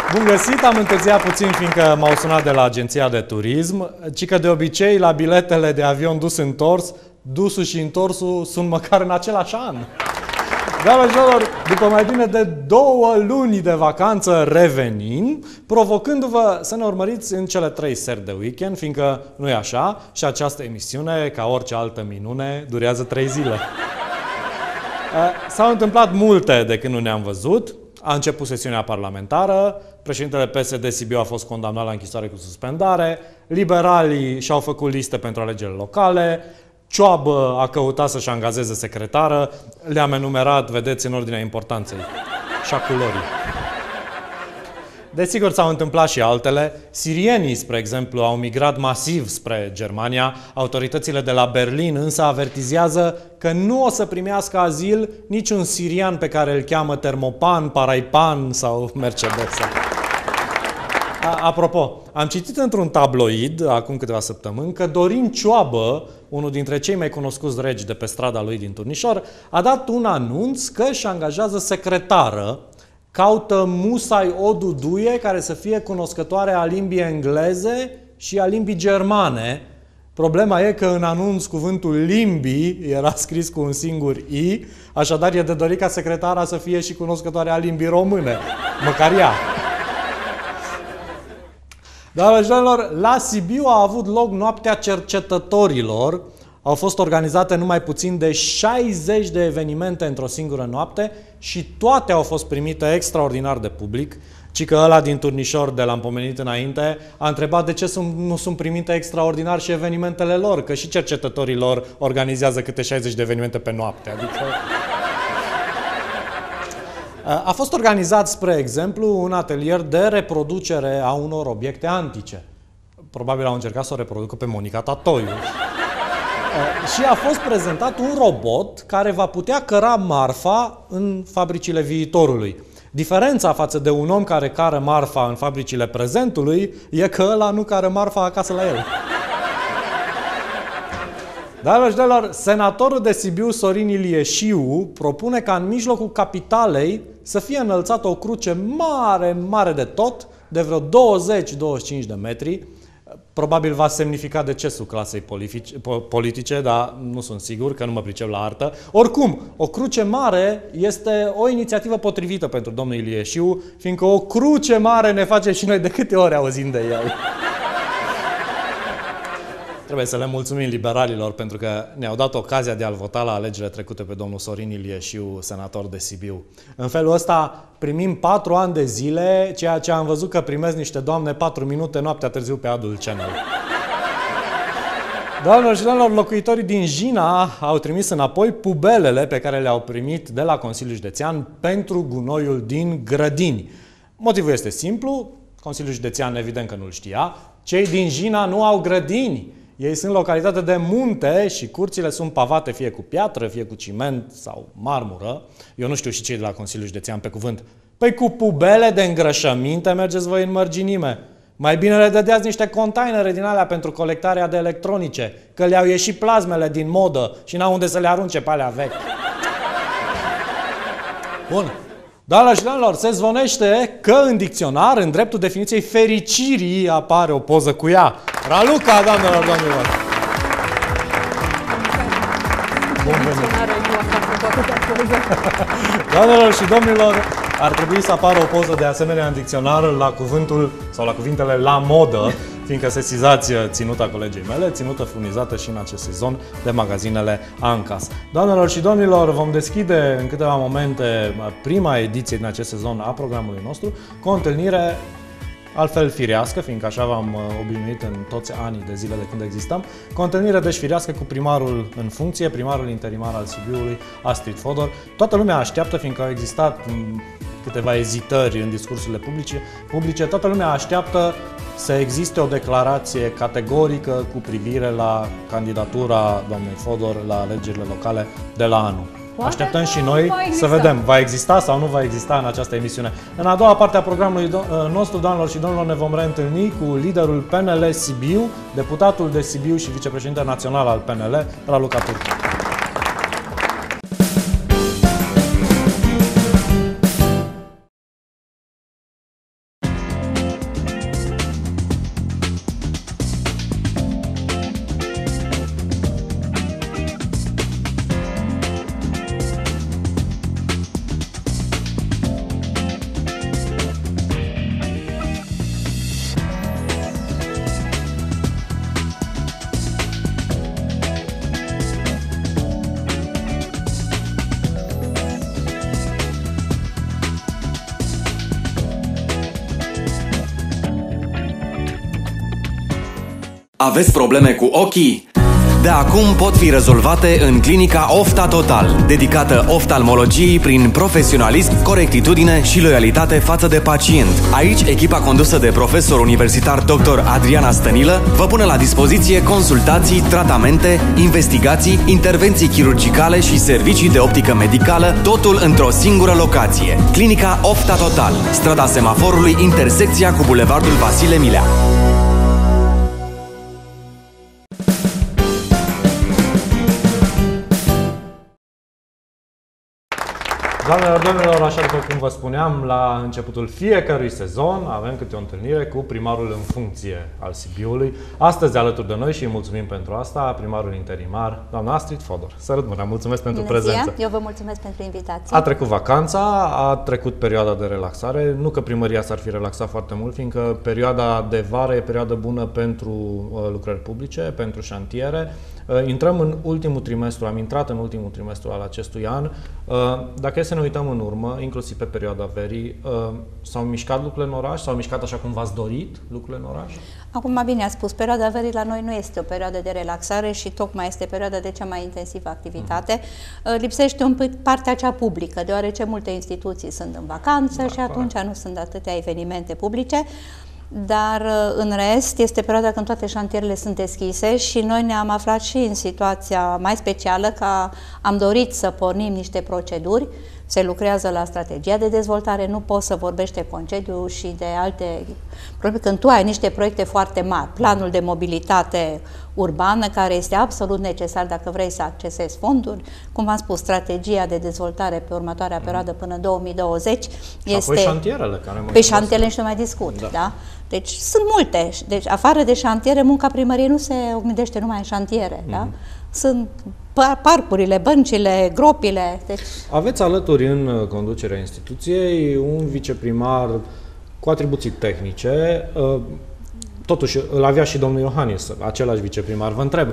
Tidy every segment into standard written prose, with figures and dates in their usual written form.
Bun găsit, am întârziat puțin fiindcă m-au sunat de la agenția de turism, ci că de obicei la biletele de avion dus-întors, dusul și întorsul sunt măcar în același an. Doamnelor, după mai bine de 2 luni de vacanță revenim, provocându-vă să ne urmăriți în cele 3 seri de weekend, fiindcă nu e așa și această emisiune, ca orice altă minune, durează 3 zile. S-au întâmplat multe de când nu ne-am văzut. A început sesiunea parlamentară, președintele PSD Sibiu a fost condamnat la închisoare cu suspendare, liberalii și-au făcut liste pentru alegerile locale, Cioabă a căutat să-și angajeze secretară, le-am enumerat, vedeți, în ordinea importanței și a culorii. Desigur, s-au întâmplat și altele. Sirienii, spre exemplu, au migrat masiv spre Germania. Autoritățile de la Berlin însă avertizează că nu o să primească azil niciun sirian pe care îl cheamă Termopan, Paraipan sau Mercedes. Apropo, am citit într-un tabloid, acum câteva săptămâni, că Dorin Cioabă, unul dintre cei mai cunoscuți regi de pe strada lui din Turnișor, a dat un anunț că își angajează secretară, caută musai o duduie care să fie cunoscătoare a limbii engleze și a limbii germane. Problema e că în anunț cuvântul limbii era scris cu un singur I, așadar e de dorit ca secretara să fie și cunoscătoare a limbii române. Măcar ea. Doamnelor, la Sibiu a avut loc noaptea cercetătorilor. Au fost organizate numai puțin de 60 de evenimente într-o singură noapte și toate au fost primite extraordinar de public. Ci că ăla din Turnișor, de l-am pomenit înainte, a întrebat de ce nu sunt primite extraordinar și evenimentele lor, că și cercetătorii lor organizează câte 60 de evenimente pe noapte. Adică... A fost organizat, spre exemplu, un atelier de reproducere a unor obiecte antice. Probabil au încercat să o reproducă pe Monica Tatoiu. Și a fost prezentat un robot care va putea căra marfa în fabricile viitorului. Diferența față de un om care cară marfa în fabricile prezentului e că ăla nu cară marfa acasă la el. Dar, senatorul de Sibiu, Sorin Ilieșiu, propune ca în mijlocul capitalei să fie înălțată o cruce mare, mare de tot, de vreo 20-25 de metri. Probabil va semnifica decesul clasei politice, dar nu sunt sigur, că nu mă pricep la artă. Oricum, o cruce mare este o inițiativă potrivită pentru domnul Ilieșiu, fiindcă o cruce mare ne face și noi de câte ori auzim de el. Trebuie să le mulțumim liberalilor pentru că ne-au dat ocazia de a-l vota la alegerile trecute pe domnul Sorin Ilieșiu, senator de Sibiu. În felul ăsta primim 4 ani de zile, ceea ce am văzut că primesc niște doamne 4 minute noaptea târziu pe Adult Channel. Doamnelor și domnilor, locuitorii din Jina au trimis înapoi pubelele pe care le-au primit de la Consiliul Județean pentru gunoiul din grădini. Motivul este simplu, Consiliul Județean evident că nu-l știa, cei din Jina nu au grădini. Ei sunt localitate de munte și curțile sunt pavate fie cu piatră, fie cu ciment sau marmură. Eu nu știu și cei de la Consiliul Județean pe cuvânt. Păi cu pubele de îngrășăminte mergeți voi în mărginime. Mai bine le dădeați niște containere din alea pentru colectarea de electronice, că le-au ieșit plazmele din modă și n-au unde să le arunce pe alea vechi. Bun. Doamnelor și domnilor, se zvonește că în dicționar, în dreptul definiției fericirii, apare o poză cu ea. Raluca, doamnelor, domnilor! Bun venit! Doamnelor și domnilor, ar trebui să apară o poză de asemenea în dicționar la cuvântul sau la cuvintele la modă, fiindcă sesizați ținuta colegii mele, ținută furnizată și în acest sezon de magazinele Ancas. Doamnelor și domnilor, vom deschide în câteva momente prima ediție din acest sezon a programului nostru cu o întâlnire altfel firească, fiindcă așa v-am obișnuit în toți anii de zile de când existăm, cu o întâlnire deci firească cu primarul în funcție, primarul interimar al Sibiului, Astrid Fodor. Toată lumea așteaptă, fiindcă au existat câteva ezitări în discursurile publice, toată lumea așteaptă să existe o declarație categorică cu privire la candidatura doamnei Fodor la alegerile locale de la anul. Așteptăm și noi să vedem, va exista sau nu va exista în această emisiune. În a doua parte a programului nostru, doamnelor și domnilor, ne vom reîntâlni cu liderul PNL Sibiu, deputatul de Sibiu și vicepreședinte național al PNL, Raluca Turcu. Aveți probleme cu ochii? De acum pot fi rezolvate în clinica Ofta Total, dedicată oftalmologiei prin profesionalism, corectitudine și loialitate față de pacient. Aici, echipa condusă de profesor universitar dr. Adriana Stănilă vă pune la dispoziție consultații, tratamente, investigații, intervenții chirurgicale și servicii de optică medicală, totul într-o singură locație. Clinica Ofta Total, strada Semaforului, intersecția cu bulevardul Vasile Milea. Doamnelor, domnilor, așa după cum vă spuneam, la începutul fiecărui sezon avem câte o întâlnire cu primarul în funcție al Sibiului. Astăzi alături de noi și îi mulțumim pentru asta, primarul interimar, doamna Astrid Fodor. Sărut mâna, mulțumesc pentru prezență. Eu vă mulțumesc pentru invitație. A trecut vacanța, a trecut perioada de relaxare. Nu că primăria s-ar fi relaxat foarte mult, fiindcă perioada de vară e perioadă bună pentru lucrări publice, pentru șantiere. Intrăm în ultimul trimestru, am intrat în ultimul trimestru al acestui an. Dacă e să ne uităm în urmă, inclusiv pe perioada verii, s-au mișcat lucrurile în oraș? S-au mișcat așa cum v-ați dorit lucrurile în oraș? Acum, bine ați spus, perioada verii la noi nu este o perioadă de relaxare și tocmai este perioada de cea mai intensivă activitate. Lipsește un pic partea cea publică, deoarece multe instituții sunt în vacanță și atunci nu sunt atâtea evenimente publice. Dar în rest este perioada când toate șantierele sunt deschise și noi ne-am aflat și în situația mai specială că am dorit să pornim niște proceduri. Se lucrează la strategia de dezvoltare, nu poți să vorbești de concediu și de alte probleme. Când tu ai niște proiecte foarte mari, planul de mobilitate urbană, care este absolut necesar dacă vrei să accesezi fonduri, cum v-am spus, strategia de dezvoltare pe următoarea perioadă până 2020 și este... apoi șantierele care Pe șantierele nici nu mai discut, da? Deci sunt multe. Deci afară de șantiere, munca primăriei nu se oglindește numai în șantiere, da? Sunt parcurile, băncile, gropile. Deci... Aveți alături în conducerea instituției un viceprimar cu atribuții tehnice. Totuși, îl avea și domnul Iohannis, același viceprimar. Vă întreb,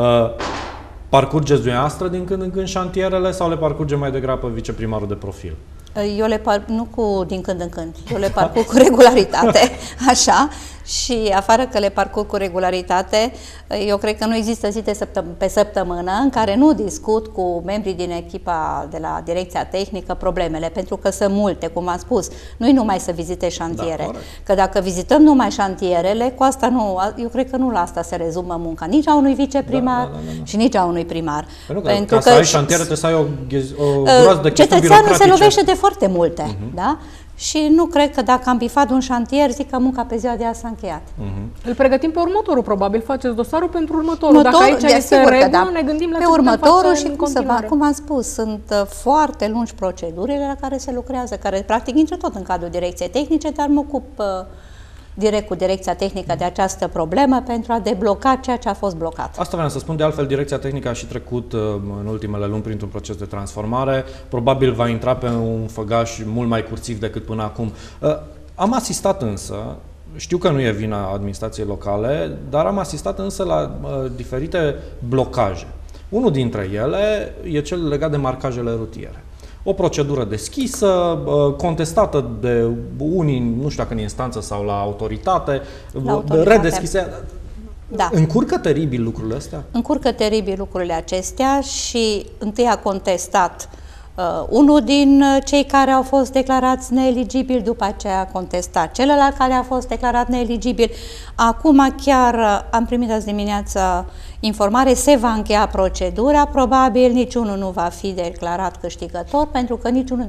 parcurgeți dumneavoastră din când în când șantierele sau le parcurge mai degrabă viceprimarul de profil? Eu le nu cu din când în când, eu le parcurg cu regularitate, așa, și afară că le parcurg cu regularitate, eu cred că nu există zi pe săptămână în care nu discut cu membrii din echipa de la direcția tehnică problemele, pentru că sunt multe, cum am spus, nu-i numai să vizite șantiere, că dacă vizităm numai șantierele, cu asta nu, eu cred că nu la asta se rezumă munca, nici a unui viceprimar și nici a unui primar. Pentru că să ai șantiere trebuie să ai o groază de chestii cetățeanul se lovește de foarte multe, da? Și nu cred că dacă am bifat un șantier, zic că munca pe ziua de azi s-a încheiat. Îl pregătim pe următorul, probabil faceți dosarul pentru următorul. Dacă aici este regulă, ne gândim la pe următorul și cum am spus, sunt foarte lungi procedurile la care se lucrează, care practic intră tot în cadrul direcției tehnice, dar mă ocup direct cu direcția tehnică de această problemă pentru a debloca ceea ce a fost blocat. Asta vreau să spun, de altfel direcția tehnică a și trecut în ultimele luni printr-un proces de transformare, probabil va intra pe un făgaș mult mai cursiv decât până acum. Am asistat însă, știu că nu e vina administrației locale, dar am asistat însă la diferite blocaje. Unul dintre ele e cel legat de marcajele rutiere. O procedură deschisă, contestată de unii, nu știu dacă în instanță sau la autoritate, redeschisă. Da. Încurcă teribil lucrurile astea? Încurcă teribil lucrurile acestea și întâi a contestat unul din cei care au fost declarați neeligibili, după aceea a contestat celălalt care a fost declarat neeligibil. Acum chiar am primit azi dimineață informare, se va încheia procedura, probabil niciunul nu va fi declarat câștigător pentru că niciunul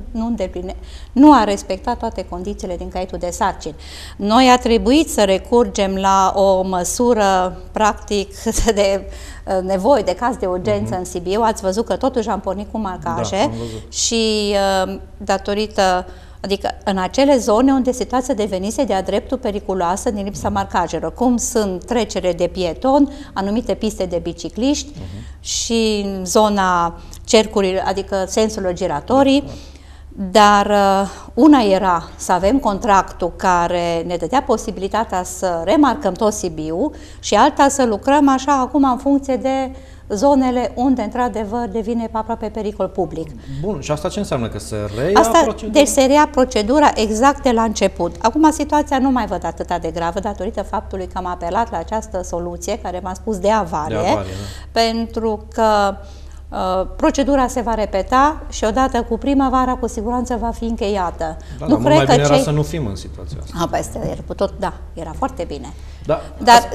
nu a respectat toate condițiile din caietul de sarcini. Noi a trebuit să recurgem la o măsură practic de nevoie, de caz de urgență în Sibiu. Ați văzut că totuși am pornit cu marcaje și datorită, adică în acele zone unde situația devenise de-a dreptul periculoasă din lipsa marcajelor, cum sunt trecere de pieton, anumite piste de bicicliști și zona cercurilor, adică sensurilor giratorii. Dar una era să avem contractul care ne dădea posibilitatea să remarcăm tot Sibiu și alta să lucrăm așa acum în funcție de zonele unde, într-adevăr, devine aproape pericol public. Bun, și asta ce înseamnă? Că se reia procedura? Deci se reia procedura exact de la început. Acum situația nu mai văd atât de gravă datorită faptului că am apelat la această soluție, care m-a spus de avarie, pentru că procedura se va repeta și odată cu primăvara cu siguranță va fi încheiată. Da, nu cred mai bine era să nu fim în situația asta. Era foarte bine. Da, dar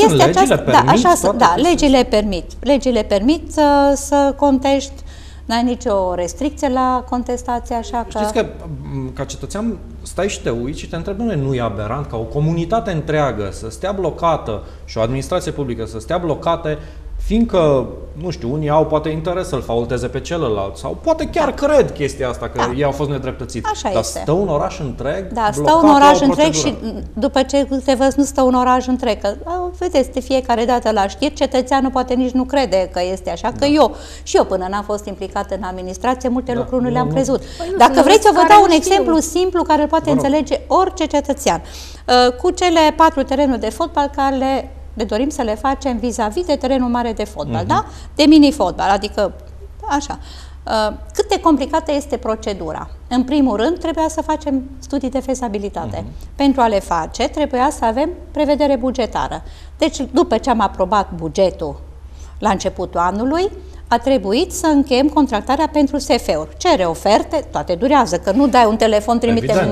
legile permit să contești, n-ai nicio restricție la contestație, așa că... Știți că, ca cetățean, stai și te uiți și te întrebi, nu e aberant ca o comunitate întreagă să stea blocată și o administrație publică să stea blocate, fiindcă, nu știu, unii au poate interes să-l faulteze pe celălalt sau poate chiar cred chestia asta, că ei au fost nedreptățiți. Dar stă un oraș întreg blocat, stă un oraș întreg și după ce te văd, nu stă un oraș întreg. Că, vedeți, de fiecare dată la știri, cetățeanul poate nici nu crede că este așa, că eu până n-am fost implicată în administrație, multe lucruri nu le-am crezut. Dacă vreți să vă dau un exemplu simplu care îl poate înțelege orice cetățean. Cu cele 4 terenuri de fotbal care ne dorim să le facem vis-a-vis de terenul mare de fotbal, da? De mini-fotbal, adică așa. Cât de complicată este procedura? În primul rând, trebuia să facem studii de fezabilitate. Pentru a le face, trebuia să avem prevedere bugetară. Deci, după ce am aprobat bugetul la începutul anului, a trebuit să încheiem contractarea pentru SF-uri. Cere oferte, toate durează, că nu dai un telefon, trimite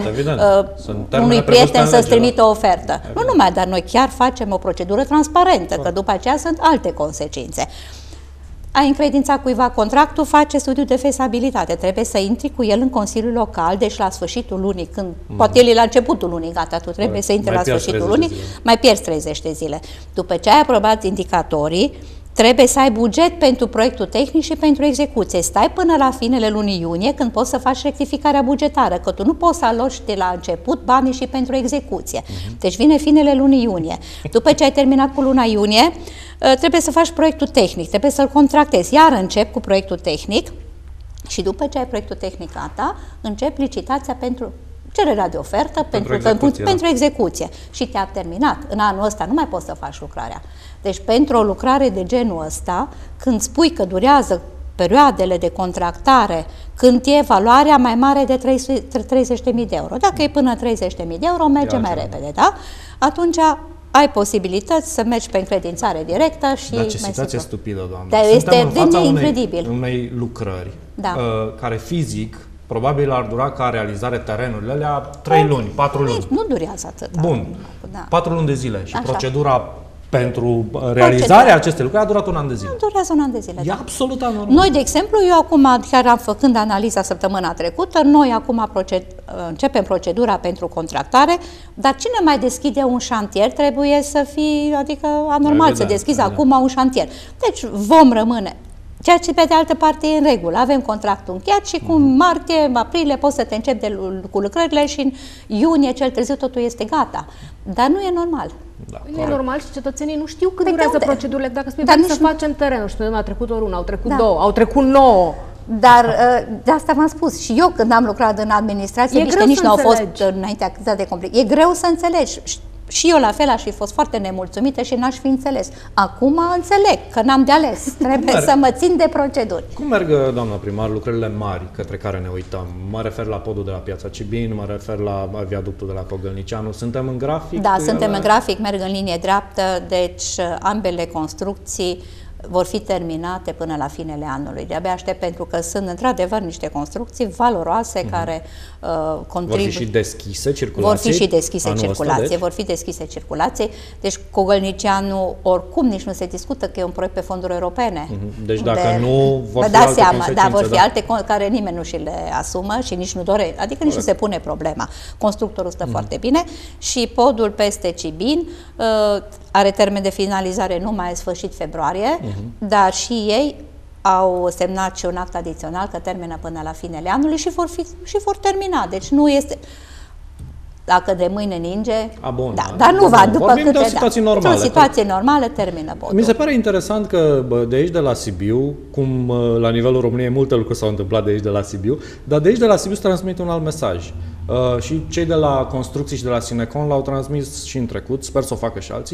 unui prieten să-ți trimită o ofertă. Nu numai, dar noi chiar facem o procedură transparentă, că după aceea sunt alte consecințe. Ai încredințat cuiva contractul, face studiul de fezabilitate. Trebuie să intri cu el în Consiliul Local, deci la sfârșitul lunii, când poate el e la începutul lunii, gata, tu trebuie să intri la sfârșitul lunii, mai pierzi 30 de zile. După ce ai aprobat indicatorii, trebuie să ai buget pentru proiectul tehnic și pentru execuție. Stai până la finele lunii iunie, când poți să faci rectificarea bugetară, că tu nu poți să aloci de la început banii și pentru execuție. Deci vine finele lunii iunie. După ce ai terminat cu luna iunie, trebuie să faci proiectul tehnic, trebuie să-l contractezi. Iar încep cu proiectul tehnic și după ce ai proiectul tehnic gata, încep licitația pentru cererea de ofertă pentru execuție. Și te-a terminat. În anul ăsta nu mai poți să faci lucrarea. Deci pentru o lucrare de genul ăsta, când spui că durează perioadele de contractare, când e valoarea mai mare de 30.000 de euro, dacă e până 30.000 de euro, merge mai repede, da? Atunci ai posibilități să mergi pe încredințare directă și... Dar ce situație stupidă, doamnă! Dar este incredibil. Unei lucrări care fizic probabil ar dura ca realizare terenurile alea 3 luni, 4 luni. Nu durează atât. Bun, 4 luni de zile și procedura pentru realizarea acestei lucruri a durat un an de zile. Durează un an de zile. E absolut anormal. Noi, de exemplu, eu acum, chiar am făcând analiza săptămâna trecută, noi acum începem procedura pentru contractare, dar cine mai deschide un șantier trebuie să fie, adică anormal să deschizi acum un șantier. Deci vom rămâne. Ceea ce pe de altă parte e în regulă. Avem contractul încheiat și cu martie, aprilie poți să te începi cu lucrările și în iunie cel târziu totul este gata. Dar nu e normal. Nu e normal și cetățenii nu știu cât durează procedurile. Dacă spui să facem terenul și a trecut o lună, au trecut 2, au trecut 9. Dar de asta v-am spus și eu când am lucrat în administrație, nici nu au fost înainte atât de complicat. E greu să înțelegi. Și eu la fel aș fi fost foarte nemulțumită și n-aș fi înțeles. Acum înțeleg că n-am de ales. Trebuie să mă țin de proceduri. Cum merg, doamna primar, lucrările mari către care ne uităm? Mă refer la podul de la Piața Cibin, mă refer la viaductul de la Cogălnicianu. Suntem în grafic? Da, suntem în grafic, merg în linie dreaptă, deci ambele construcții vor fi terminate până la finele anului. De-abia aștept, pentru că sunt într-adevăr niște construcții valoroase care contribuie. Vor fi și deschise circulației? Vor fi și deschise circulației, vor fi deschise circulației. Deci Cogălnicianu oricum nici nu se discută că e un proiect pe fonduri europene. Deci dacă nu vor fi alte consecințe. Da, vor fi alte care nimeni nu și le asumă și nici nu dorește, adică nici nu se pune problema. Constructorul stă foarte bine și podul peste Cibin are termen de finalizare numai în sfârșit februarie, dar și ei au semnat și un act adițional că termină până la finele anului și vor termina. Deci nu este... Dacă de mâine ninge, dar nu va, după câte... o situație normală. Într-o situație normală termină podul. Mi se pare interesant că de aici de la Sibiu, cum la nivelul României multe lucruri s-au întâmplat de aici de la Sibiu, dar de aici de la Sibiu se transmite un alt mesaj. Și cei de la construcții și de la Sinecon l-au transmis și în trecut, sper să o facă și alții.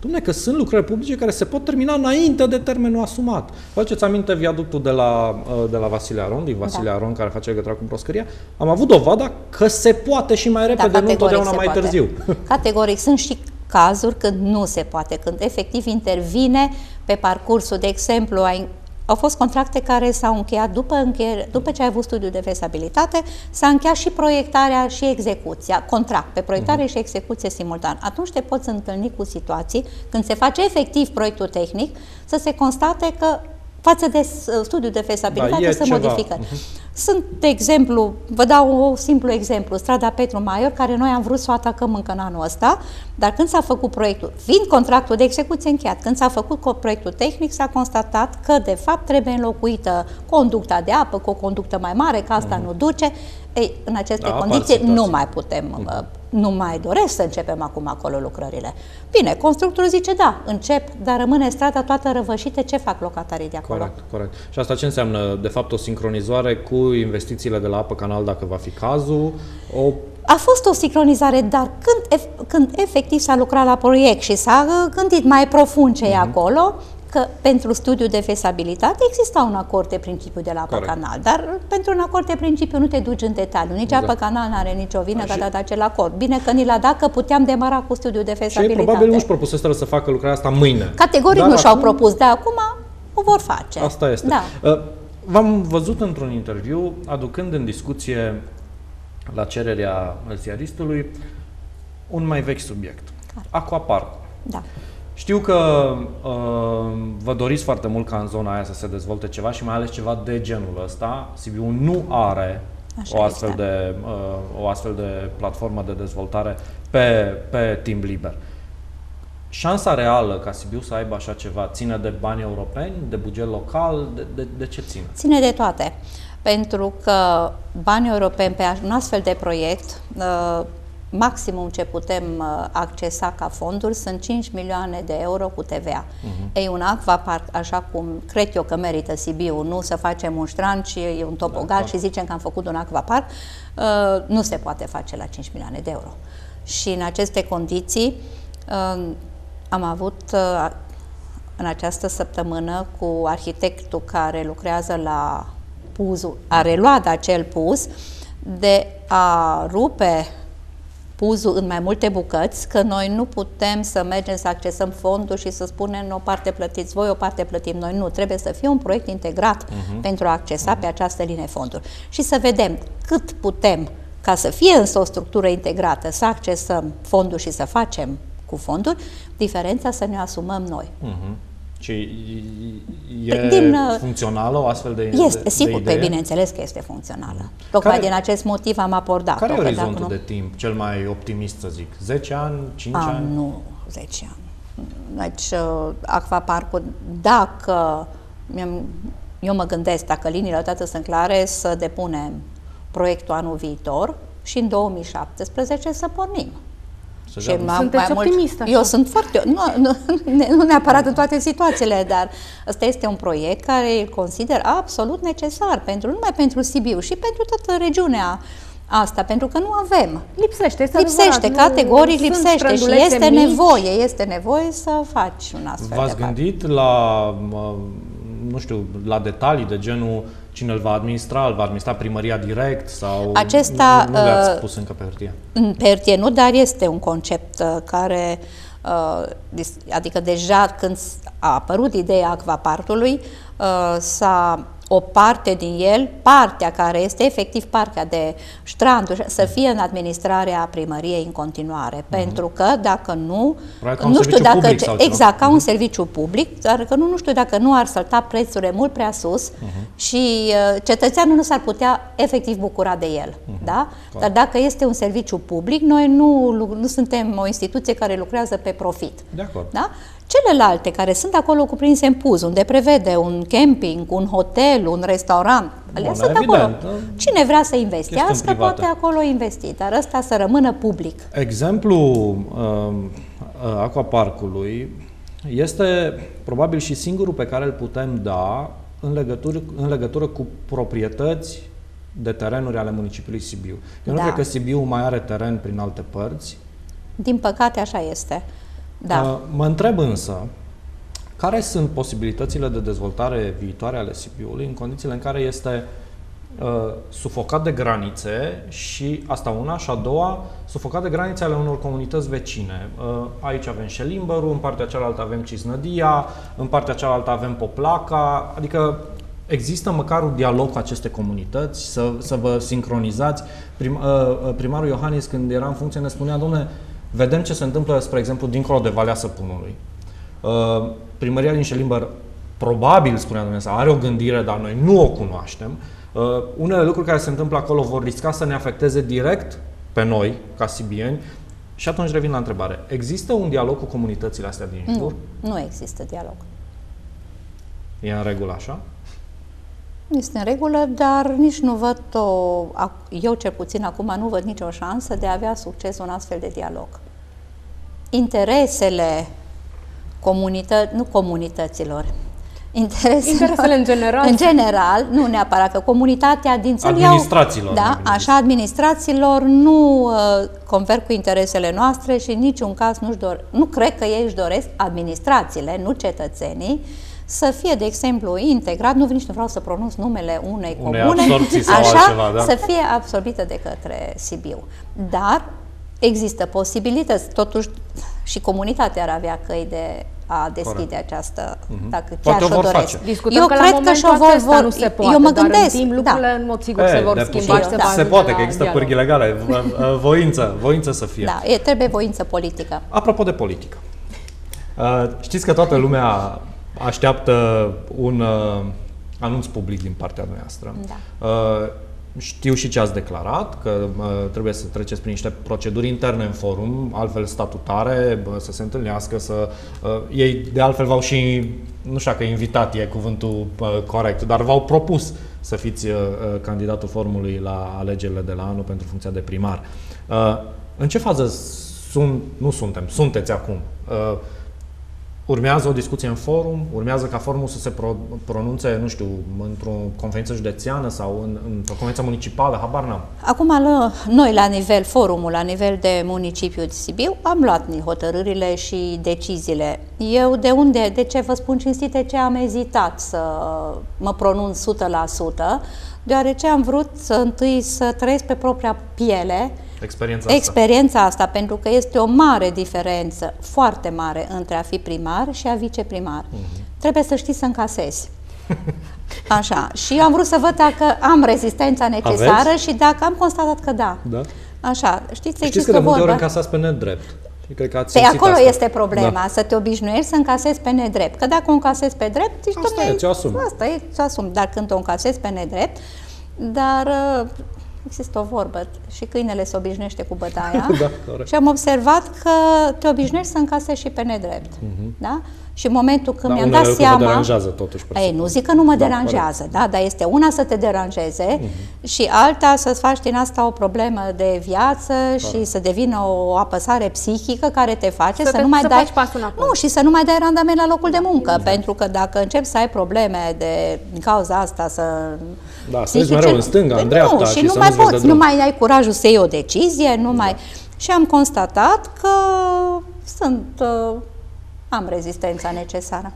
Dom'le, că sunt lucrări publice care se pot termina înainte de termenul asumat. Faceți aminte viaductul de la Vasile Aron, din Vasile Aron, care face legătura cu Proskăria? Am avut dovada că se poate și mai repede, nu întotdeauna mai târziu. Categoric. Sunt și cazuri când nu se poate, când efectiv intervine pe parcursul, de exemplu, au fost contracte care s-au încheiat după ce ai avut studiul de fezabilitate, s-a încheiat și proiectarea și execuția, contract pe proiectare și execuție simultan. Atunci te poți întâlni cu situații când se face efectiv proiectul tehnic, să se constate că față de studiul de fezabilitate sunt modificări. Sunt, de exemplu, vă dau un simplu exemplu, strada Petru Maior, care noi am vrut să o atacăm încă în anul ăsta, dar când s-a făcut proiectul, fiind contractul de execuție încheiat, când s-a făcut proiectul tehnic, s-a constatat că, de fapt, trebuie înlocuită conducta de apă cu o conductă mai mare, că asta nu duce. Ei, în aceste condiții nu mai putem, nu mai doresc să începem acum acolo lucrările. Bine, constructorul zice da, încep, dar rămâne strada toată răvășită, ce fac locatarii de acolo? Corect, corect. Și asta ce înseamnă, de fapt, o sincronizare cu investițiile de la apă canal, dacă va fi cazul? A fost o sincronizare, dar când efectiv s-a lucrat la proiect și s-a gândit mai profund ce e acolo, că pentru studiul de fezabilitate exista un acord de principiu de la apă canal, dar pentru un acord de principiu nu te duci în detaliu. Nici apă canal nu are nicio vină că a dat acel acord. Bine că ni l-a dat, că puteam demara cu studiul de fezabilitate. Și probabil nu-și propuseseră să facă lucrarea asta mâine. Categoric nu și-au propus, dar acum o vor face. Asta este. Da. V-am văzut într-un interviu aducând în discuție la cererea ziaristului un mai vechi subiect, aquapark. Da. Știu că vă doriți foarte mult ca în zona aia să se dezvolte ceva și mai ales ceva de genul ăsta. Sibiu nu are o astfel de platformă de dezvoltare pe timp liber. Șansa reală ca Sibiu să aibă așa ceva ține de bani europeni, de buget local, de ce ține? Ține de toate. Pentru că banii europeni pe un astfel de proiect, maximum ce putem accesa ca fonduri sunt 5 milioane de euro cu TVA. Ei, un aquapark, așa cum cred eu că merită Sibiu, nu să facem un strand și un topogan și zicem că am făcut un aquapark, nu se poate face la 5 milioane de euro. Și în aceste condiții am avut în această săptămână cu arhitectul care lucrează la puzul, a reluat acel puz, de a rupe puzul în mai multe bucăți, că noi nu putem să mergem să accesăm fondul și să spunem o parte plătiți voi, o parte plătim noi. Nu, trebuie să fie un proiect integrat pentru a accesa pe această linie fonduri. Și să vedem cât putem ca să fie însă o structură integrată, să accesăm fondul și să facem cu fonduri, diferența să ne asumăm noi. Și e funcțională o astfel de Este, sigur, idee? bineînțeles că este funcțională. Tocmai din acest motiv am abordat. Care e orizontul de timp cel mai optimist, să zic? 10 ani? 5 ani? Nu, 10 ani. Deci, aquaparkul, dacă eu mă gândesc, dacă liniile toate sunt clare, să depunem proiectul anul viitor și în 2017 să pornim. Sunteți optimistă? Eu sunt foarte... Nu neapărat în toate situațiile, dar ăsta este un proiect care îl consider absolut necesar, nu numai pentru Sibiu, și pentru toată regiunea asta, pentru că nu avem. Lipsește, categoric lipsește și este nevoie să faci un astfel de V-ați gândit la, nu știu, la detalii de genul cine îl va administra? Îl va administra primăria direct sau acesta, nu le-ați pus încă pe hârtie? Pe hârtie nu, dar este un concept care, adică deja când a apărut ideea aquaparkului, o parte din el, partea care este efectiv partea de stranduri, să fie în administrarea primăriei în continuare. Pentru că dacă nu, nu știu dacă, exact, ca un serviciu public, dar că nu știu dacă nu ar sălta prețurile mult prea sus și cetățeanul nu s-ar putea efectiv bucura de el. Da? Dar dacă este un serviciu public, noi nu suntem o instituție care lucrează pe profit. De acord. Da? Celelalte care sunt acolo cuprinse în puz, unde prevede un camping, un hotel, un restaurant, sunt acolo. Cine vrea să investească, poate acolo investi, dar ăsta să rămână public. Exemplul aquaparkului este probabil și singurul pe care îl putem da în legătură cu proprietăți de terenuri ale municipiului Sibiu. Eu nu cred că Sibiu mai are teren prin alte părți. Din păcate așa este. Da. Mă întreb însă, care sunt posibilitățile de dezvoltare viitoare ale Sibiului în condițiile în care este sufocat de granițe și asta una, și a doua, sufocat de granițe ale unor comunități vecine. Aici avem Șelimbăru, în partea cealaltă avem Cisnădia, în partea cealaltă avem Poplaca, adică există măcar un dialog cu aceste comunități, să vă sincronizați. Primarul Iohannis, când era în funcție, ne spunea, dom'le, vedem ce se întâmplă, spre exemplu, dincolo de Valea Săpunului. Primăria din Șelimbăr, probabil, spunea dumneavoastră, are o gândire, dar noi nu o cunoaștem. Unele lucruri care se întâmplă acolo vor risca să ne afecteze direct pe noi, ca sibieni. Și atunci revin la întrebare. Există un dialog cu comunitățile astea din jur? Nu există dialog. E în regulă așa? Este în regulă, dar nici nu văd eu cel puțin acum nu văd nicio șansă de a avea succes un astfel de dialog. Interesele interesele în general. În general, nu neapărat că comunitatea din țări administrațiilor. Da, așa, administrațiilor nu converg cu interesele noastre și în niciun caz nu cred că ei își doresc, administrațiile, nu cetățenii, să fie, de exemplu, integrat, nici nu vreau să pronunț numele unei comune, sau așa, altceva, da? să fie absorbită de către Sibiu. Dar există posibilități, totuși și comunitatea ar avea căi de a deschide această, dacă chiar și-o doresc. Eu cred că și-o vor, nu se poate, eu mă gândesc, dar în timp lucrurile în mod sigur se vor schimba. Se poate, că există pârghii legale, voință să fie. Da, trebuie voință politică. Apropo de politică, știți că toată lumea așteaptă un anunț public din partea noastră. Da. Știu și ce ați declarat, că trebuie să treceți prin niște proceduri interne în forum, altfel statutare, să se întâlnească, ei de altfel v-au și, nu știu dacă invitat e cuvântul corect, dar v-au propus să fiți candidatul forumului la alegerile de la anul pentru funcția de primar. În ce fază sunteți acum? Urmează o discuție în forum? Urmează ca forumul să se pronunțe, nu știu, într-o conferință județeană sau într-o conferință municipală? Habar n-am. Acum, noi, la nivel forumul, la nivel de municipiu de Sibiu, am luat hotărârile și deciziile. Eu de ce vă spun cinstit, de ce am ezitat să mă pronunț 100%, deoarece am vrut întâi să trăiesc pe propria piele experiența asta, pentru că este o mare diferență, foarte mare, între a fi primar și a viceprimar. Trebuie să știi să încasezi. Așa. Și eu am vrut să văd dacă am rezistența necesară. Aveți? Și dacă am constatat că da. Așa. Știți că de multe ori încasați pe nedrept. Cred că pe acolo asta este problema, să te obișnuiești să încasezi pe nedrept. Că dacă o încasezi pe drept, ți-o asumi. Dar când o încasezi pe nedrept, dar există o vorbă, și câinele se obișnuiește cu bătaia. Și am observat că te obișnuiești să încasezi și pe nedrept. Da? Și în momentul când mi-am dat seama... deranjează totuși. Nu zic că nu mă deranjează, da? Dar este una să te deranjeze și alta să-ți faci din asta o problemă de viață și să devină o apăsare psihică care te face să nu mai dai... și să nu mai dai randament la locul de muncă. Pentru că dacă începi să ai probleme din cauza asta, să ești mereu în stânga, în dreapta și nu mai poți, nu mai ai curajul să iei o decizie, Și am constatat că am rezistența necesară.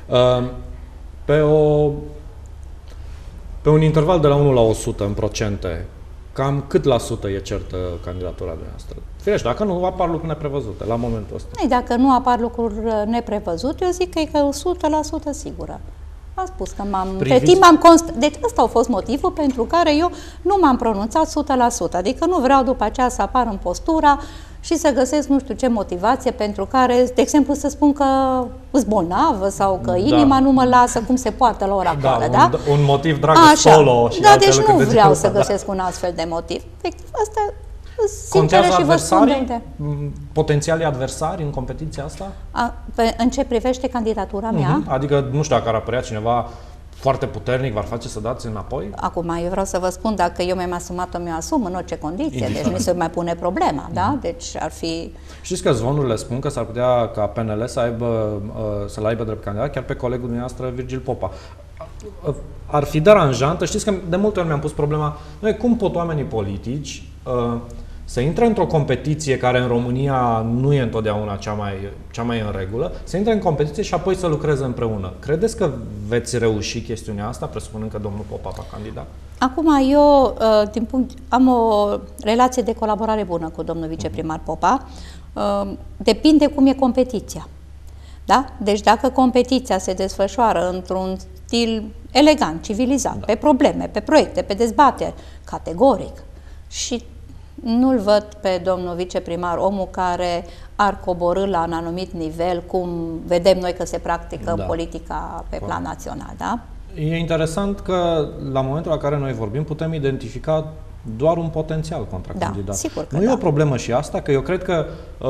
Pe un interval de la 1 la 100 în procente, cam cât la sută e certă candidatura noastră? Firește, dacă nu apar lucruri neprevăzute la momentul ăsta. Dacă nu apar lucruri neprevăzute, eu zic că e 100% sigură. Am spus că deci ăsta a fost motivul pentru care eu nu m-am pronunțat 100%. Adică nu vreau după aceea să apar în postura și să găsesc nu știu ce motivație pentru care, de exemplu, să spun că îs bolnavă sau că inima nu mă lasă, cum se poartă la ora actuală, un motiv drag solo și deci nu vreau să găsesc un astfel de motiv. Efectiv, asta contează adversarii, potențialii adversari în competiția asta? În ce privește candidatura mea? Adică, nu știu, dacă ar apărea cineva foarte puternic, v-ar face să dați înapoi? Acum, eu vreau să vă spun, dacă eu mi-am asumat-o, mi-o asum în orice condiție, deci nu se mai pune problema, da? Deci ar fi... Știți că zvonurile spun că s-ar putea ca PNL să-l aibă drept candidat chiar pe colegul dumneavoastră, Virgil Popa. Ar fi deranjantă, știți că de multe ori mi-am pus problema, cum pot oamenii politici să intre într-o competiție care în România nu e întotdeauna cea mai în regulă, să intre în competiție și apoi să lucreze împreună. Credeți că veți reuși chestiunea asta, presupunând că domnul Popa va candida? Acum, eu am o relație de colaborare bună cu domnul viceprimar Popa. Depinde cum e competiția. Da? Deci dacă competiția se desfășoară într-un stil elegant, civilizat, pe probleme, pe proiecte, pe dezbateri, categoric, și nu-l văd pe domnul viceprimar omul care ar coborî la un anumit nivel, cum vedem noi că se practică în politica pe plan național. Da? E interesant că la momentul la care noi vorbim putem identifica doar un potențial contracandidat. Sigur că nu e o problemă și asta, că eu cred că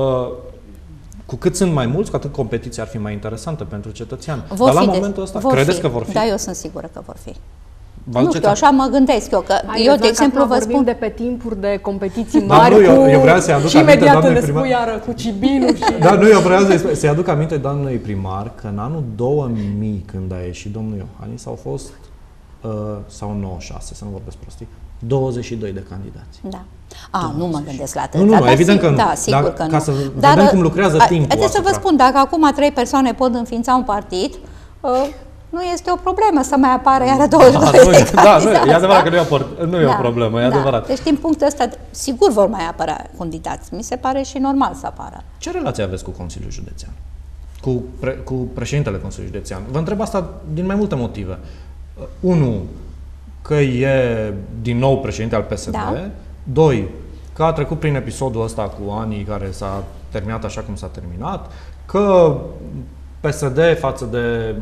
cu cât sunt mai mulți, cu atât competiția ar fi mai interesantă pentru cetățean. Dar la momentul ăsta, credeți că vor fi? Da, eu sunt sigură că vor fi. Nu știu, așa mă gândesc eu, că eu, de exemplu, vă spun... de pe timpuri de competiții mari eu vreau să-i aduc și imediat îl spui iară cu Cibinu și... Da, nu, eu vreau să-i aduc aminte doamnei primar că în anul 2000, când a ieșit domnul Iohannis, au fost, sau 96, să nu vorbesc prostii, 22 de candidați. Da. Nu mă gândesc la atât. Nu, evident că nu. Da, sigur că nu. Ca să vedem cum lucrează timpul. Haideți să vă spun, dacă acum 3 persoane pot înființa un partid, nu este o problemă să mai apară iară 22 de candidați. Da, e adevărat că nu e o problemă, e adevărat. Deci, din punctul ăsta, sigur vor mai apăra candidați. Mi se pare și normal să apară. Ce relație aveți cu Consiliul Județean? Cu președintele Consiliului Județean? Vă întreb asta din mai multe motive. Unu, că e din nou președinte al PSD. Da. 2, că a trecut prin episodul ăsta cu anii care s-a terminat așa cum s-a terminat, că PSD față de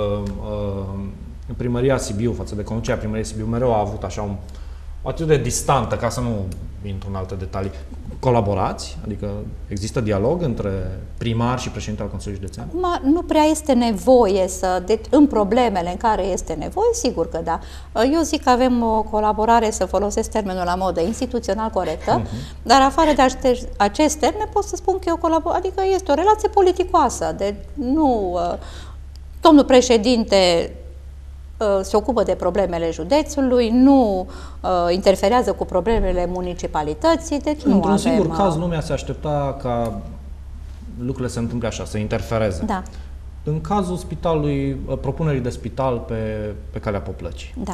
Primăria Sibiu, față de conducerea Primăriei Sibiu, mereu a avut așa o atitudine distantă, ca să nu intru în alte detalii. Colaborați? Adică există dialog între primar și președintele Consiliului Județean? Nu prea este nevoie în problemele în care este nevoie, sigur că da. Eu zic că avem o colaborare, să folosesc termenul la modă, instituțional corectă, dar afară de acest termen pot să spun că e o colaborare, adică este o relație politicoasă. Deci nu... Domnul președinte se ocupă de problemele județului, nu interferează cu problemele municipalității, deci nu Într-un singur caz, lumea se aștepta ca lucrurile se întâmple așa, să interfereze. Da. În cazul spitalului, propunerii de spital pe Calea Poplăcii. Da.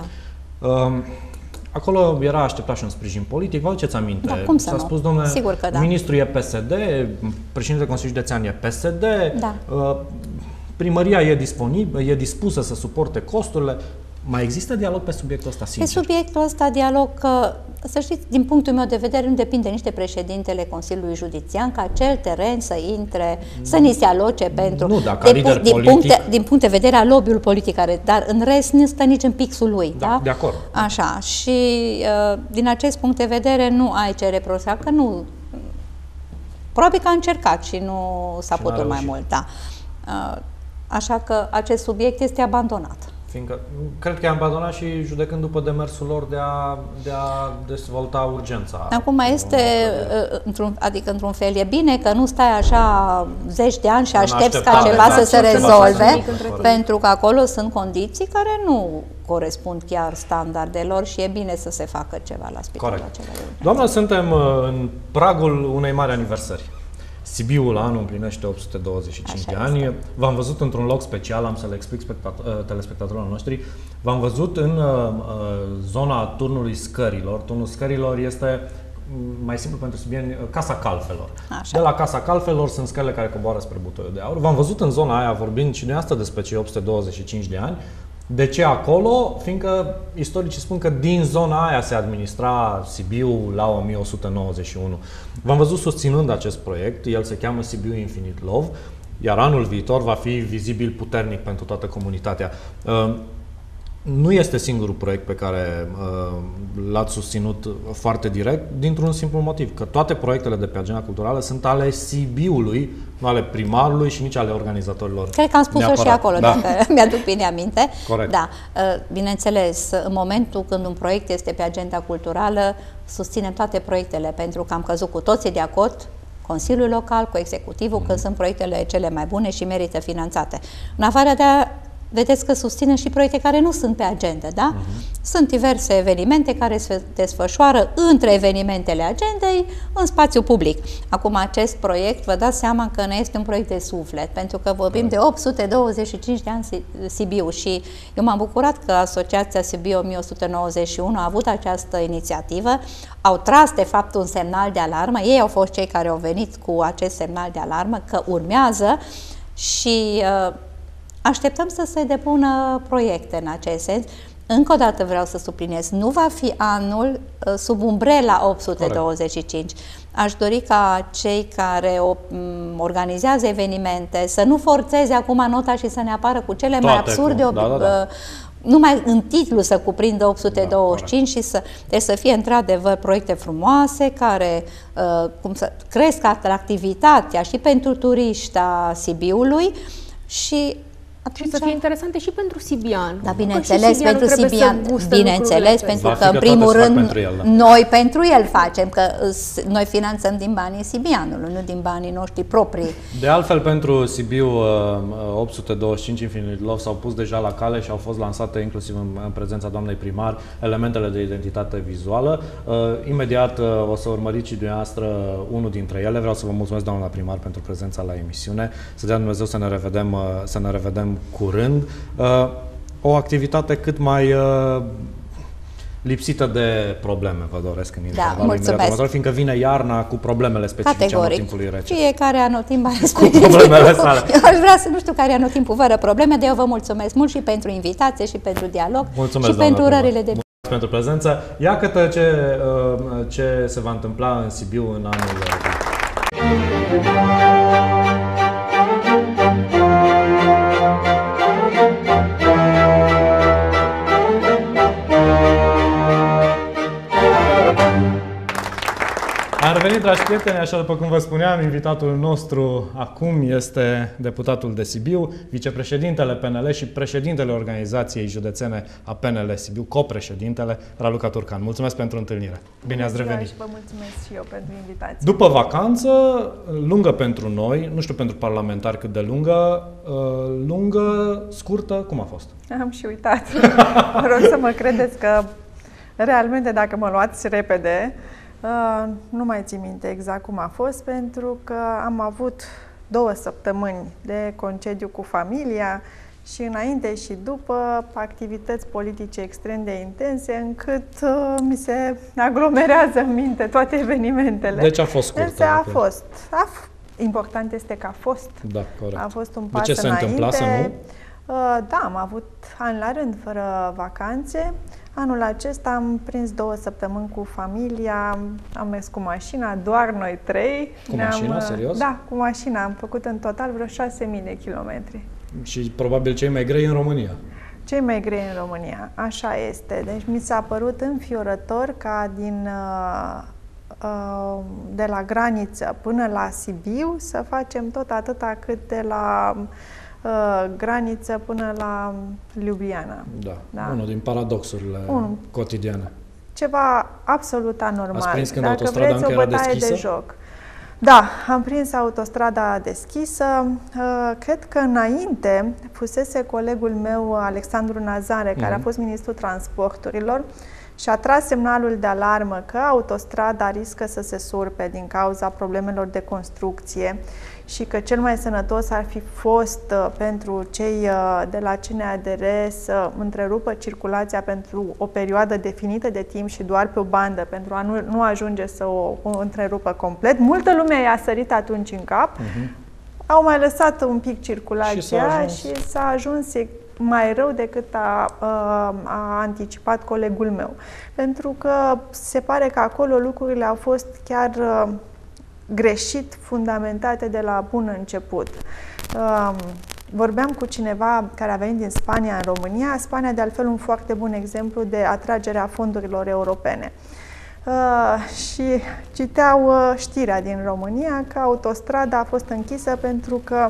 Acolo era așteptat și un sprijin politic. Vă aduceți aminte? Da, cum să S-a spus, domnule, sigur că da. Ministrul e PSD, președintele Consiliului Județean e PSD, da. Primăria e dispusă să suporte costurile. Mai există dialog pe subiectul ăsta, sincer? Pe subiectul ăsta, dialog, să știți, din punctul meu de vedere, nu depinde nici de președintele Consiliului Județean ca acel teren să intre, să ni se aloce pentru... Nu, dacă lider politic... Din punct de vedere al lobby-ului politic, dar în rest nu stă nici în pixul lui, da? De acord. Așa, și din acest punct de vedere nu ai ce reproșa, că nu... Probabil că a încercat și nu s-a putut mai mult, da. Așa că acest subiect este abandonat. Fiindcă cred că e abandonat și judecând după demersul lor de a dezvolta urgența. Acum este, adică într-un fel e bine că nu stai așa zeci de ani și aștepți ca ceva să se rezolve, pentru că acolo sunt condiții care nu corespund chiar standardelor și e bine să se facă ceva la spitalul acela. Doamnă, suntem în pragul unei mari aniversări. Sibiul anul împlinește 825 de ani. V-am văzut într-un loc special, am să le explic telespectatorilor noștri. V-am văzut în zona turnului Scărilor. Turnul Scărilor este, mai simplu pentru subieni, Casa Calfelor. De la Casa Calfelor sunt scările care coboară spre Butoiul de Aur. V-am văzut în zona aia, vorbind și dumneavoastră despre cei 825 de ani. De ce acolo? Fiindcă istoricii spun că din zona aia se administra Sibiu la 1191. V-am văzut susținând acest proiect, el se cheamă Sibiu Infinite Love, iar anul viitor va fi vizibil puternic pentru toată comunitatea. Nu este singurul proiect pe care l-ați susținut foarte direct, dintr-un simplu motiv, că toate proiectele de pe agenda culturală sunt ale Sibiului, nu ale primarului și nici ale organizatorilor. Cred că am spus-o și acolo, dacă mi-aduc bine aminte. Corect. Da, bineînțeles, în momentul când un proiect este pe agenda culturală, susținem toate proiectele, pentru că am căzut cu toții de acord, Consiliul Local, cu Executivul, că sunt proiectele cele mai bune și merită finanțate. În afară vedeți că susține și proiecte care nu sunt pe agenda, da? Sunt diverse evenimente care se desfășoară între evenimentele agendei în spațiu public. Acum, acest proiect, vă dați seama că nu este un proiect de suflet, pentru că vorbim de 825 de ani Sibiu și eu m-am bucurat că Asociația Sibiu 1191 a avut această inițiativă, au tras de fapt un semnal de alarmă, ei au fost cei care au venit cu acest semnal de alarmă că urmează și așteptăm să se depună proiecte în acest sens. Încă o dată vreau să subliniez, nu va fi anul sub umbrela 825. Aș dori ca cei care organizează evenimente să nu forțeze acum nota și să ne apară cu cele mai absurde numai în titlu să cuprindă 825 și să fie într-adevăr proiecte frumoase care să crească atractivitatea și pentru turiști a Sibiului și să fie interesante și pentru sibian. Da, bineînțeles, pentru sibian, bineînțeles, pentru că în primul rând noi pentru el facem, că noi finanțăm din banii sibianului, nu din banii noștri proprii. De altfel, pentru Sibiu 825 Infinite Love s-au pus deja la cale și au fost lansate inclusiv în prezența doamnei primar elementele de identitate vizuală. Imediat o să urmăriți și dumneavoastră unul dintre ele. Vreau să vă mulțumesc, doamna primar, pentru prezența la emisiune. Să dea Dumnezeu să ne revedem curând. O activitate cât mai lipsită de probleme vă doresc în intervalul imediat următor, fiindcă vine iarna cu problemele specifice anotimpului rece. Fiecare anotimp are cu problemele sale. Eu aș vrea să nu știu care e anotimpul fără probleme, de eu vă mulțumesc mult și pentru invitație și pentru dialog. Mulțumesc, și pentru urările de pentru prezență. Iată ce se va întâmpla în Sibiu în anul viitor. Am revenit, dragi prieteni, așa după cum vă spuneam, invitatul nostru acum este deputatul de Sibiu, vicepreședintele PNL și președintele Organizației Județene a PNL Sibiu, copreședintele Raluca Turcan. Mulțumesc pentru întâlnire. Bine ați revenit. Și vă mulțumesc și eu pentru invitație. După vacanță, lungă pentru noi, nu știu pentru parlamentari cât de lungă, scurtă, cum a fost? Am și uitat. Vă rog să mă credeți că realmente dacă mă luați repede, nu mai țin minte exact cum a fost, pentru că am avut 2 săptămâni de concediu cu familia și înainte și după activități politice extrem de intense, încât mi se aglomerează în minte toate evenimentele. Deci a fost scurtă. A fost. Important este că a fost. Da, corect. A fost un pas de ce înainte. se întâmpla să nu? Da, am avut ani la rând fără vacanțe. Anul acesta am prins 2 săptămâni cu familia, am mers cu mașina, doar noi 3. Cu mașina, serios? Da, cu mașina. Am făcut în total vreo 6.000 de kilometri. Și probabil cei mai grei în România. Cei mai grei în România, așa este. Deci mi s-a părut înfiorător ca de la graniță până la Sibiu să facem tot atâta cât de la graniță până la Ljubljana. Da, unul din paradoxurile cotidiane. Ceva absolut anormal. Ați prins când autostrada încă era deschisă? De joc. Da, am prins autostrada deschisă. Cred că înainte fusese colegul meu, Alexandru Nazare, care a fost ministrul transporturilor, și a tras semnalul de alarmă că autostrada riscă să se surpe din cauza problemelor de construcție și că cel mai sănătos ar fi fost pentru cei de la CNADR să întrerupă circulația pentru o perioadă definită de timp și doar pe o bandă, pentru a nu ajunge să o întrerupă complet. Multă lume i-a sărit atunci în cap, au mai lăsat un pic circulația și s-a ajuns mai rău decât a anticipat colegul meu. Pentru că se pare că acolo lucrurile au fost chiar greșit fundamentate de la bun început. Vorbeam cu cineva care a venit din Spania în România. Spania, de altfel, un foarte bun exemplu de atragerea fondurilor europene. Și citeau știrea din România că autostrada a fost închisă pentru că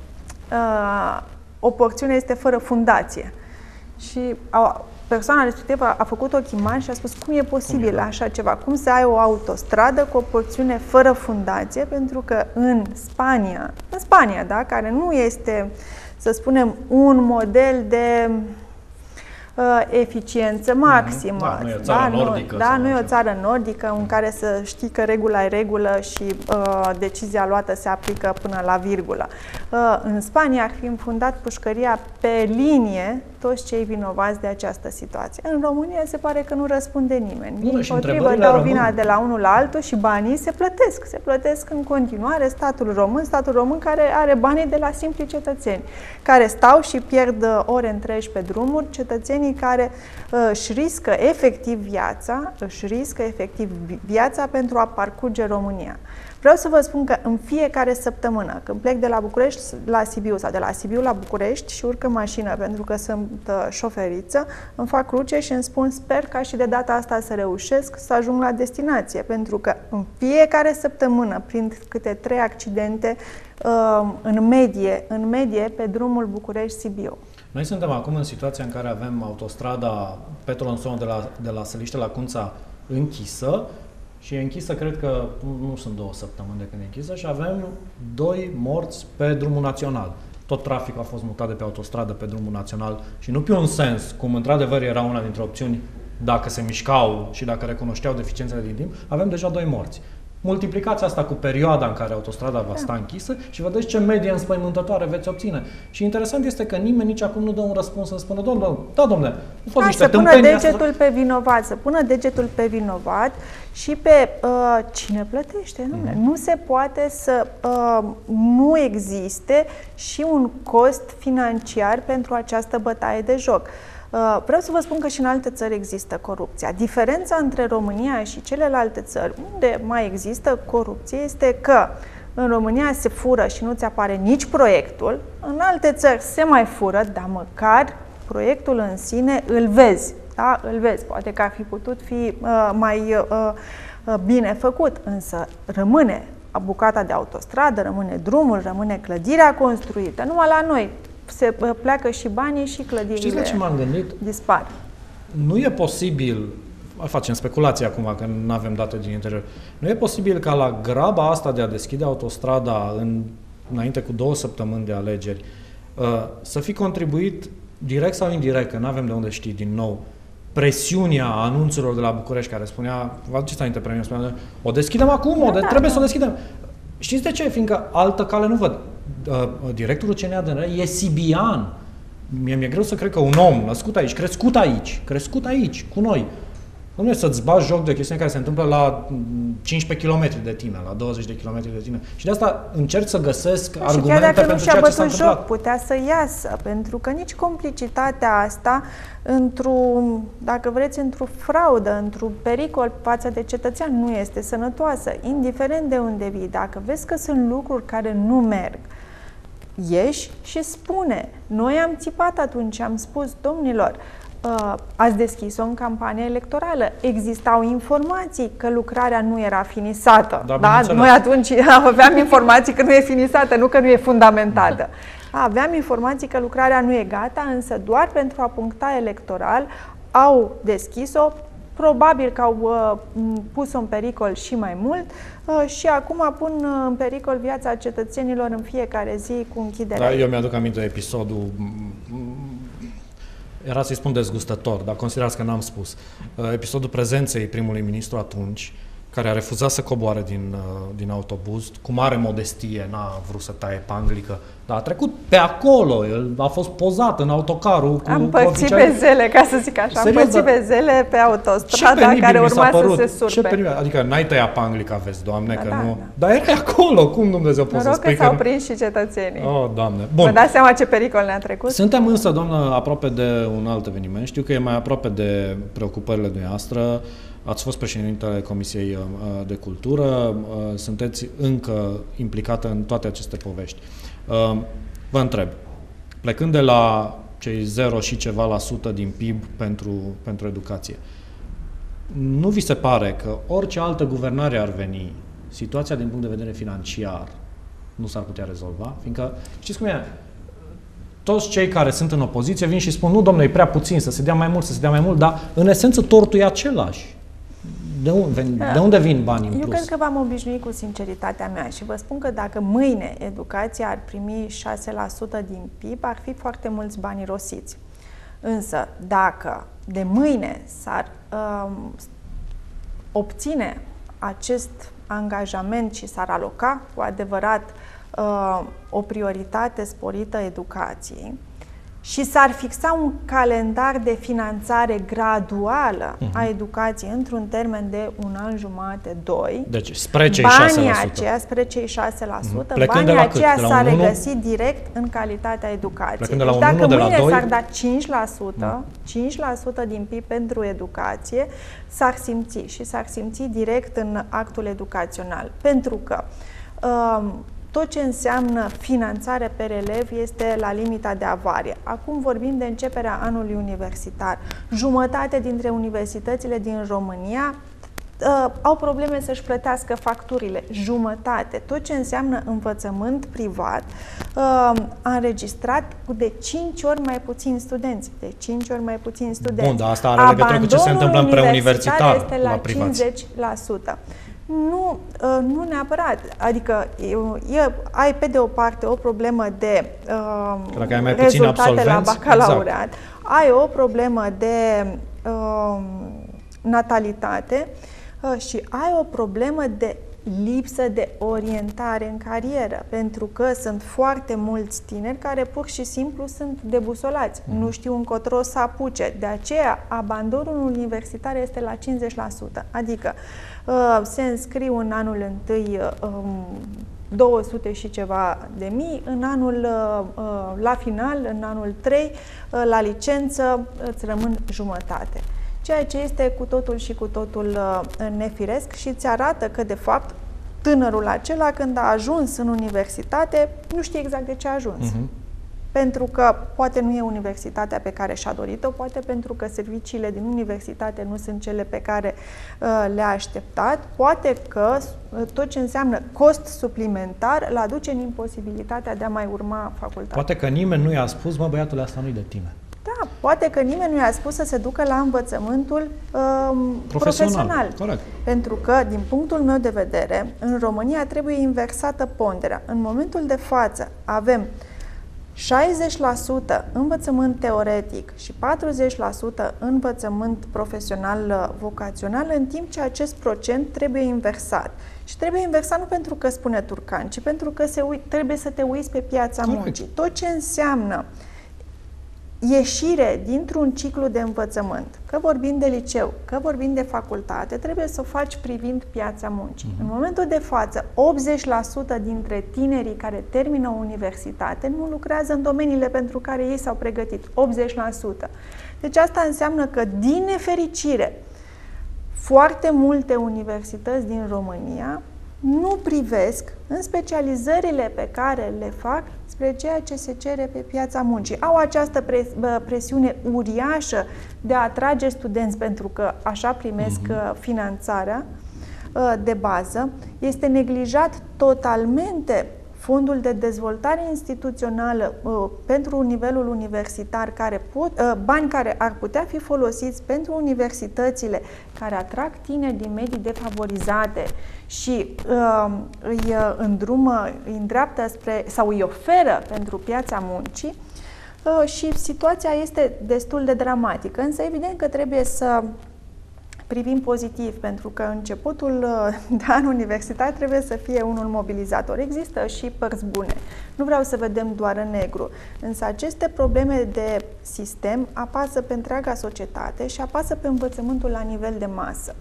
o porțiune este fără fundație. Și persoana respectivă a făcut ochii mari și a spus: cum e posibil așa ceva? Cum să ai o autostradă cu o porțiune fără fundație? Pentru că în Spania, da, care nu este să spunem, un model de eficiență maximă. Da, nu e o țară nordică. Nu e o țară nordică în care să știi că regula e regulă și decizia luată se aplică până la virgulă. În Spania ar fi înfundat pușcăria pe linie toți cei vinovați de această situație. În România se pare că nu răspunde nimeni. Dimpotrivă, dau vina de la unul la altul și banii se plătesc. Se plătesc în continuare statul român care are banii de la simpli cetățeni, care stau și pierd ore întregi pe drumuri, cetățenii care își riscă efectiv viața pentru a parcurge România. Vreau să vă spun că în fiecare săptămână, când plec de la București la Sibiu sau de la Sibiu la București și urc în mașină pentru că sunt șoferiță, îmi fac cruce și îmi spun sper ca și de data asta să reușesc să ajung la destinație, pentru că în fiecare săptămână, prin câte 3 accidente în medie pe drumul București-Sibiu. Noi suntem acum în situația în care avem autostrada pe tronson de la Săliște la Cunța închisă și e închisă, cred că nu sunt 2 săptămâni de când e închisă și avem 2 morți pe drumul național. Tot traficul a fost mutat de pe autostradă pe drumul național și nu pe un sens, cum într-adevăr era una dintre opțiuni, dacă se mișcau și dacă recunoșteau deficiențele din timp, avem deja 2 morți. Multiplicați asta cu perioada în care autostrada va sta închisă și vedeți ce medie înspăimântătoare veți obține. Și interesant este că nimeni nici acum nu dă un răspuns să spună, domnule, nu fost niște tâmpenii. Să pună degetul pe vinovat și pe cine plătește. Nu se poate să nu existe și un cost financiar pentru această bătaie de joc. Vreau să vă spun că și în alte țări există corupția. Diferența între România și celelalte țări unde mai există corupție este că în România se fură și nu ți apare nici proiectul, în alte țări se mai fură, dar măcar proiectul în sine îl vezi. Da? Îl vezi. Poate că ar fi putut fi mai bine făcut, însă rămâne bucata de autostradă, rămâne drumul, rămâne clădirea construită. Numai la noi se pleacă și banii și clădirile. Știți la ce m-am gândit? Dispar. Nu e posibil, facem speculații acum că nu avem date din interior, nu e posibil ca la graba asta de a deschide autostrada înainte cu 2 săptămâni de alegeri să fi contribuit direct sau indirect, că nu avem de unde ști din nou, presiunea anunțurilor de la București care spunea, vă aduceți aminte premiul, spunea, o deschidem acum, trebuie să o deschidem. Știți de ce? Fiindcă altă cale nu văd. Directorul CNADNR e sibian. Mi-e greu să cred că un om născut aici, crescut aici, cu noi, nu e să-ți bagi joc de chestiuni care se întâmplă la 15 km de tine, la 20 de km de tine. Și de asta încerc să găsesc argumente pentru ceea ce s-a întâmplat. Joc, putea să iasă, pentru că nici complicitatea asta dacă vreți, într-o fraudă, într-un pericol față de cetățean nu este sănătoasă, indiferent de unde vii. Dacă vezi că sunt lucruri care nu merg, ieși și spune. Noi am țipat atunci, am spus, domnilor, ați deschis-o în campanie electorală. Existau informații că lucrarea nu era finisată. Da? Noi atunci aveam informații că nu e finisată, nu că nu e fundamentată. Aveam informații că lucrarea nu e gata, însă doar pentru a puncta electoral au deschis-o. Probabil că au pus-o în pericol și mai mult și acum pun în pericol viața cetățenilor în fiecare zi cu închiderea. Da, eu mi-aduc aminte episodul, era să-i spun dezgustător, dar considerați că n-am spus. Episodul prezenței primului ministru atunci, care a refuzat să coboare din autobuz, cu mare modestie, n-a vrut să taie panglică, dar a trecut pe acolo, el a fost pozat în autocarul cu împărțit pe zele, ca să zic așa, serios, împărțit pe zele pe autostrada care urma să se surpe. Adică n-ai tăiat panglica, vezi, Doamne, că nu... Dar era acolo, cum Dumnezeu poate să spui că s-au prins și cetățenii. Oh, Doamne. Bun. Vă dați seama ce pericol ne-a trecut? Suntem însă, doamnă, aproape de un alt eveniment. Știu că e mai aproape de preocupările dumneavoastră. Ați fost președintele Comisiei de Cultură, sunteți încă implicată în toate aceste povești. Vă întreb, plecând de la cei 0 și ceva la sută din PIB pentru educație, nu vi se pare că orice altă guvernare ar veni, situația din punct de vedere financiar nu s-ar putea rezolva? Fiindcă, știți cum e? Toți cei care sunt în opoziție vin și spun, nu, domnule, e prea puțin, să se dea mai mult, dar în esență tortul e același. De unde vin banii în plus? Eu cred că v-am obișnuit cu sinceritatea mea și vă spun că dacă mâine educația ar primi 6% din PIB, ar fi foarte mulți bani rosiți. Însă, dacă de mâine s-ar obține acest angajament și s-ar aloca cu adevărat o prioritate sporită educației și s-ar fixa un calendar de finanțare graduală a educației într-un termen de 1 an jumate, 2, deci spre cei 6%. Banii aceia, spre cei 6%, banii aceia s-ar regăsi direct în calitatea educației. Deci dacă mâine s-ar da 5% din PIB pentru educație, s-ar simți și s-ar simți direct în actul educațional. Pentru că tot ce înseamnă finanțare per elev este la limita de avarie. Acum vorbim de începerea anului universitar. Jumătate dintre universitățile din România au probleme să-și plătească facturile. Jumătate. Tot ce înseamnă învățământ privat a înregistrat de 5 ori mai puțini studenți. De 5 ori mai puțini studenți. Bun, dar asta are legătură cu ce se întâmplă în preuniversitar este la 50%. Nu neapărat. Adică ai pe de o parte o problemă de rezultate la bacalaureat, exact. Ai o problemă de natalitate și ai o problemă de lipsă de orientare în carieră, pentru că sunt foarte mulți tineri care pur și simplu sunt debusolați, nu știu încotro să apuce. De aceea, abandonul universitar este la 50%, adică se înscriu în anul întâi 200 și ceva de mii, în anul, la final, în anul 3, la licență, îți rămân jumătate. Ceea ce este cu totul și cu totul nefiresc și îți arată că, de fapt, tânărul acela, când a ajuns în universitate, nu știe exact de ce a ajuns. Pentru că poate nu e universitatea pe care și-a dorit-o, poate pentru că serviciile din universitate nu sunt cele pe care le-a așteptat, poate că tot ce înseamnă cost suplimentar îl aduce în imposibilitatea de a mai urma facultatea. Poate că nimeni nu i-a spus, mă, băiatul, asta nu-i de tine. Da, poate că nimeni nu i-a spus să se ducă la învățământul profesional. Corect. Pentru că, din punctul meu de vedere, în România trebuie inversată ponderea. În momentul de față avem 60% învățământ teoretic și 40% învățământ profesional vocațional, în timp ce acest procent trebuie inversat. Și trebuie inversat nu pentru că spune Turcan, ci pentru că trebuie să te uiți pe piața muncii. Tot ce înseamnă ieșire dintr-un ciclu de învățământ, că vorbim de liceu, că vorbim de facultate, trebuie să o faci privind piața muncii. În momentul de față, 80% dintre tinerii care termină o universitate nu lucrează în domeniile pentru care ei s-au pregătit. 80%. Deci asta înseamnă că, din nefericire, foarte multe universități din România nu privesc în specializările pe care le fac spre ceea ce se cere pe piața muncii. Au această presiune uriașă de a atrage studenți pentru că așa primesc finanțarea de bază. Este neglijat totalmente fondul de dezvoltare instituțională pentru nivelul universitar, bani care ar putea fi folosiți pentru universitățile care atrag tineri din medii defavorizate și îi îndrumă, îi îndreaptă spre, sau îi oferă pentru piața muncii, și situația este destul de dramatică. Însă evident că trebuie să privim pozitiv, pentru că începutul de an universitar trebuie să fie unul mobilizator. Există și părți bune. Nu vreau să vedem doar în negru. Însă aceste probleme de sistem apasă pe întreaga societate și apasă pe învățământul la nivel de masă.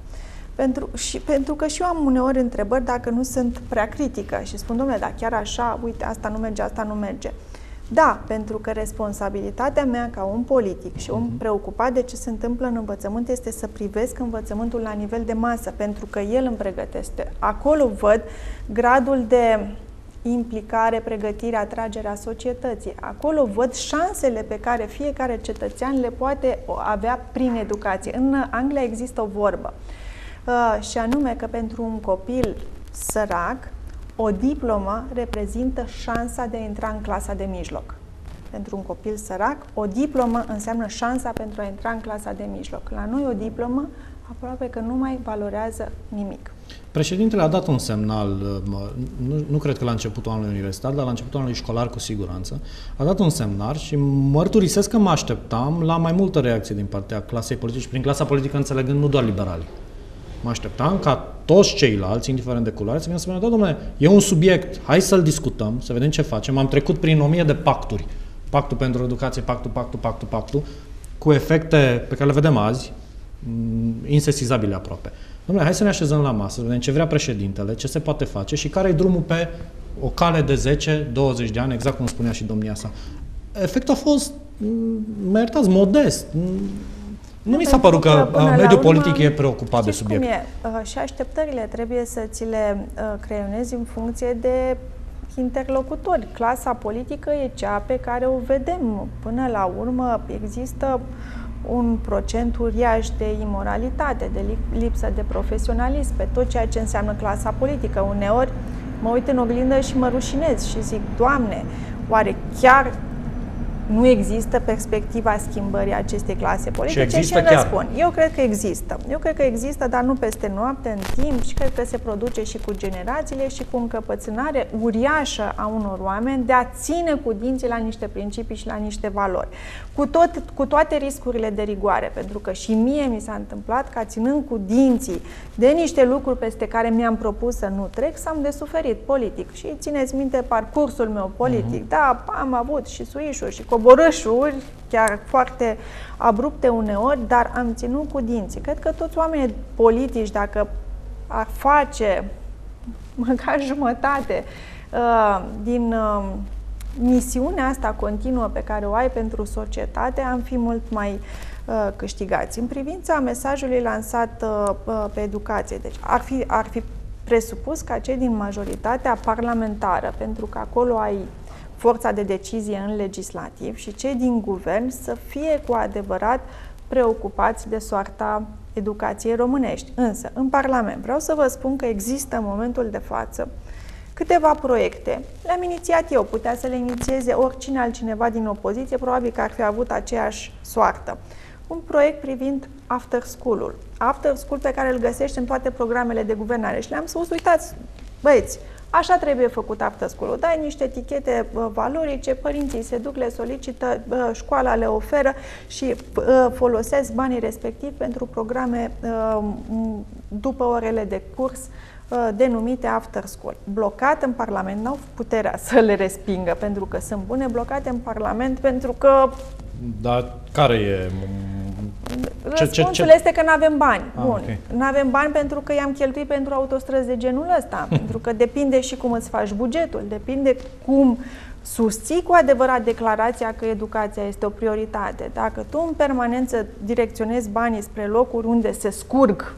Pentru că și eu am uneori întrebări dacă nu sunt prea critică și spun, dom'le, dar chiar așa, uite, asta nu merge, asta nu merge. Da, pentru că responsabilitatea mea ca om politic și om preocupat de ce se întâmplă în învățământ este să privesc învățământul la nivel de masă, pentru că el îmi pregătește. Acolo văd gradul de implicare, pregătire, atragerea societății. Acolo văd șansele pe care fiecare cetățean le poate avea prin educație. În Anglia există o vorbă și anume că pentru un copil sărac, o diplomă reprezintă șansa de a intra în clasa de mijloc. Pentru un copil sărac, o diplomă înseamnă șansa pentru a intra în clasa de mijloc. La noi o diplomă aproape că nu mai valorează nimic. Președintele a dat un semnal, nu cred că la începutul anului universitar, dar la începutul anului școlar cu siguranță, a dat un semnal și mărturisesc că mă așteptam la mai multă reacție din partea clasei politice și prin clasa politică înțelegând nu doar liberali. Mă așteptam ca toți ceilalți, indiferent de culoare, să vină să spună, da, dom'le, e un subiect, hai să-l discutăm, să vedem ce facem. Am trecut prin 1000 de pacturi. Pactul pentru educație, pactul, cu efecte pe care le vedem azi, insesizabile aproape. Dom'le, hai să ne așezăm la masă, să vedem ce vrea președintele, ce se poate face și care e drumul pe o cale de 10-20 de ani, exact cum spunea și domnia sa. Efectul a fost, mă iertați, modest. Nu mi s-a părut că mediul politic e preocupat de subiect. Cum e? Și așteptările trebuie să ți le creionezi în funcție de interlocutori. Clasa politică e cea pe care o vedem. Până la urmă există un procent uriaș de imoralitate, de lipsă de profesionalism pe tot ceea ce înseamnă clasa politică. Uneori mă uit în oglindă și mă rușinez și zic, Doamne, oare chiar nu există perspectiva schimbării acestei clase politice? Și îmi răspund, eu cred că există. Eu cred că există, dar nu peste noapte, în timp, și cred că se produce și cu generațiile și cu încăpățânare uriașă a unor oameni de a ține cu dinții la niște principii și la niște valori. Cu toate riscurile de rigoare, pentru că și mie mi s-a întâmplat ca, ținând cu dinții de niște lucruri peste care mi-am propus să nu trec, să am de suferit politic. Și țineți minte parcursul meu politic. Da, am avut și suișuri și coborâșuri, chiar foarte abrupte uneori, dar am ținut cu dinții. Cred că toți oamenii politici, dacă ar face măcar jumătate din misiunea asta continuă pe care o ai pentru societate, am fi mult mai câștigați. În privința mesajului lansat pe educație, deci ar fi presupus ca cei din majoritatea parlamentară, pentru că acolo ai forța de decizie în legislativ, și cei din guvern să fie cu adevărat preocupați de soarta educației românești. Însă, în Parlament, vreau să vă spun că există în momentul de față câteva proiecte. Le-am inițiat eu, putea să le inițieze oricine altcineva din opoziție, probabil că ar fi avut aceeași soartă. Un proiect privind after school-ul. After school pe care îl găsești în toate programele de guvernare. Și le-am spus, uitați, băieți, așa trebuie făcut after school-ul. Dai niște etichete valorice, părinții se duc, le solicită, școala le oferă și folosesc banii respectivi pentru programe după orele de curs denumite after school. Blocat în Parlament, n-au puterea să le respingă pentru că sunt bune, blocate în Parlament pentru că... Dar care e... Răspunsul este că nu avem bani. Bun. Okay. Nu avem bani pentru că i-am cheltuit pentru autostrăzi de genul ăsta. Pentru că depinde și cum îți faci bugetul, depinde cum susții cu adevărat declarația că educația este o prioritate. Dacă tu în permanență direcționezi banii spre locuri unde se scurg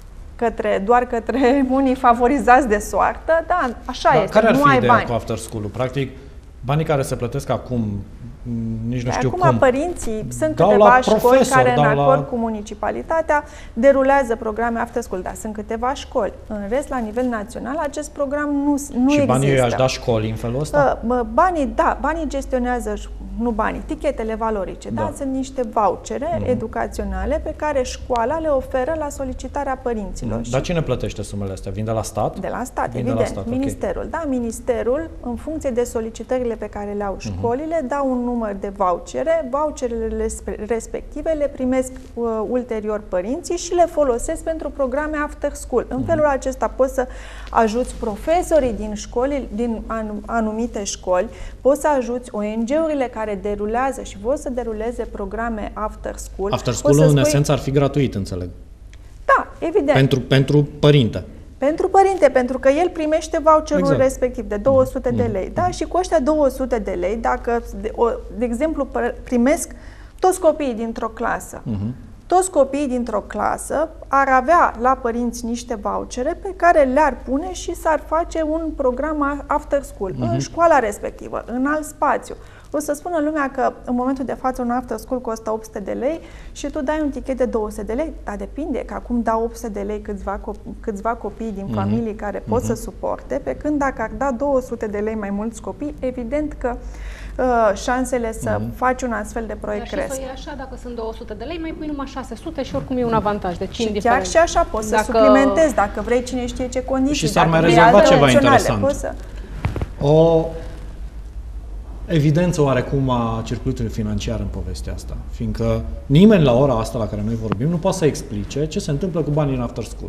doar către unii favorizați de soartă, da, așa este, care ar nu fi ai ideea bani. Cu after school-ul? Practic, banii care se plătesc acum, nici nu știu cum. Acum părinții, sunt câteva școli care în acord cu municipalitatea derulează programe after school, dar sunt câteva școli. În rest, la nivel național, acest program nu există. Și banii aș da școli în felul ăsta? Banii gestionează, nu banii, tichetele valorice, da? Sunt niște vouchere educaționale pe care școala le oferă la solicitarea părinților. Dar cine plătește sumele astea? Vin de la stat? De la stat, evident. Ministerul. Da, ministerul, în funcție de solicitările pe care le au școlile, dau un număr de vouchere, voucherele respective le primesc ulterior părinții și le folosesc pentru programe after school. În felul acesta poți să ajuți profesorii din școli, din anumite școli, poți să ajuți ONG-urile care derulează și vor să deruleze programe after school. After school-ul, în esență, ar fi gratuit, înțeleg. Da, evident. Pentru părinte. Pentru părinte, pentru că el primește voucherul respectiv de 200 de lei. Da? Și cu ăștia 200 de lei, dacă, de exemplu, primesc toți copiii dintr-o clasă, toți copiii dintr-o clasă ar avea la părinți niște vouchere pe care le-ar pune și s-ar face un program after school în școala respectivă, în alt spațiu. O să spună lumea că în momentul de față un after school costă 800 de lei și tu dai un tichet de 200 de lei, dar depinde, că acum dau 800 de lei câțiva copii din familii care pot să suporte, pe când dacă ar da 200 de lei mai mulți copii, evident că șansele să faci un astfel de proiect cresc. Dar și e așa, dacă sunt 200 de lei, mai pui numai 600 și oricum e un avantaj. Deci și chiar și așa poți să suplimentezi, dacă vrei cine știe ce condiții. Și s-ar mai rezolva ceva interesant. O evidență oarecum a circuitului financiar în povestea asta, fiindcă nimeni la ora asta la care noi vorbim nu poate să explice ce se întâmplă cu banii în after school.